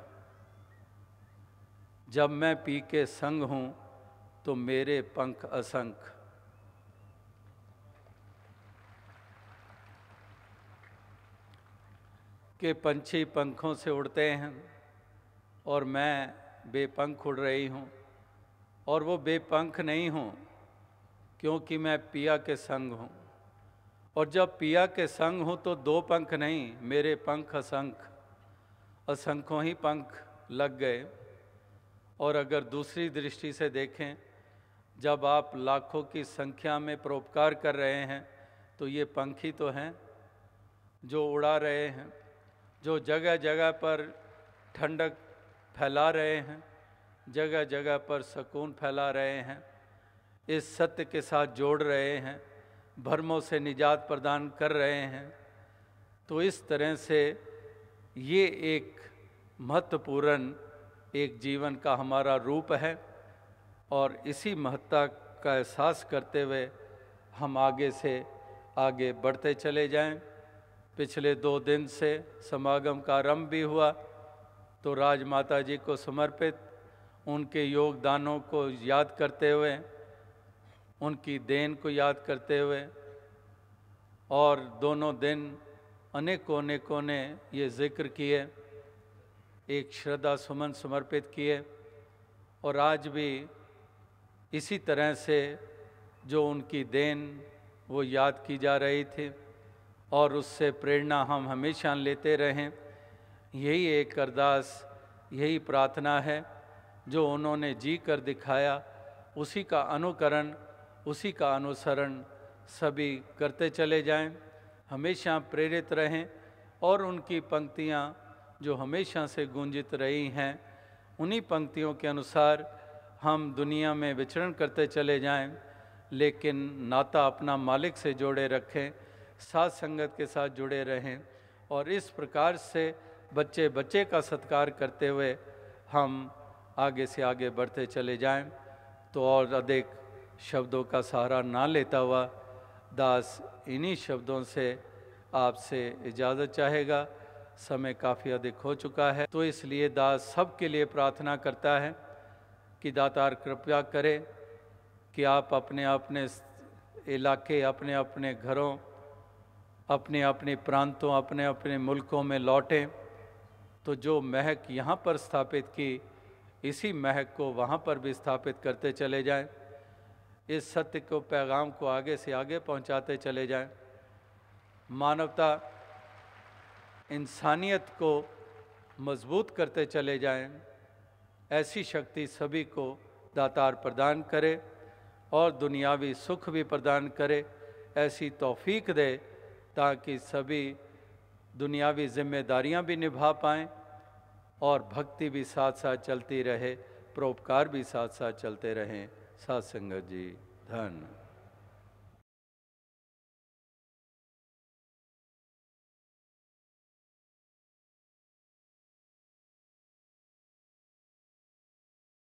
जब मैं पी के संग हूँ तो मेरे पंख असंख्य। के पंछी पंखों से उड़ते हैं और मैं बेपंख उड़ रही हूँ, और वो बेपंख नहीं हूँ क्योंकि मैं पिया के संग हूँ। और जब पिया के संग हूँ तो दो पंख नहीं, मेरे पंख असंख्य, असंख्यों ही पंख लग गए। और अगर दूसरी दृष्टि से देखें, जब आप लाखों की संख्या में परोपकार कर रहे हैं तो ये पंखी तो हैं जो उड़ा रहे हैं, जो जगह जगह पर ठंडक फैला रहे हैं, जगह जगह पर सुकून फैला रहे हैं, इस सत्य के साथ जोड़ रहे हैं, भरमों से निजात प्रदान कर रहे हैं। तो इस तरह से ये एक महत्वपूर्ण एक जीवन का हमारा रूप है और इसी महत्ता का एहसास करते हुए हम आगे से आगे बढ़ते चले जाएं। पिछले दो दिन से समागम का आरंभ भी हुआ तो राजमाता जी को समर्पित उनके योगदानों को याद करते हुए, उनकी देन को याद करते हुए, और दोनों दिन अनेकों अनेकों ने ये जिक्र किए, एक श्रद्धा सुमन समर्पित किए। और आज भी इसी तरह से जो उनकी देन वो याद की जा रही थी और उससे प्रेरणा हम हमेशा लेते रहें। यही एक अरदास, यही प्रार्थना है जो उन्होंने जी कर दिखाया, उसी का अनुकरण, उसी का अनुसरण सभी करते चले जाएं, हमेशा प्रेरित रहें और उनकी पंक्तियाँ जो हमेशा से गूंजित रही हैं, उन्हीं पंक्तियों के अनुसार हम दुनिया में विचरण करते चले जाएं, लेकिन नाता अपना मालिक से जोड़े रखें, साथ संगत के साथ जुड़े रहें और इस प्रकार से बच्चे बच्चे का सत्कार करते हुए हम आगे से आगे बढ़ते चले जाएं। तो और अधिक शब्दों का सहारा ना लेता हुआ दास इन्हीं शब्दों से आपसे इजाज़त चाहेगा। समय काफ़ी अधिक हो चुका है, तो इसलिए दास सबके लिए प्रार्थना करता है कि दातार कृपया करे कि आप अपने अपने इलाके, अपने अपने घरों, अपने अपने प्रांतों, अपने अपने मुल्कों में लौटें, तो जो महक यहाँ पर स्थापित की, इसी महक को वहाँ पर भी स्थापित करते चले जाएं। इस सत्य को, पैगाम को आगे से आगे पहुँचाते चले जाएं। मानवता, इंसानियत को मजबूत करते चले जाएं। ऐसी शक्ति सभी को दातार प्रदान करे और दुनियावी सुख भी प्रदान करे, ऐसी तौफीक दे ताकि सभी दुनियावी जिम्मेदारियां भी निभा पाएं और भक्ति भी साथ साथ चलती रहे, परोपकार भी साथ साथ चलते रहें। साथ संगत जी, धन्य।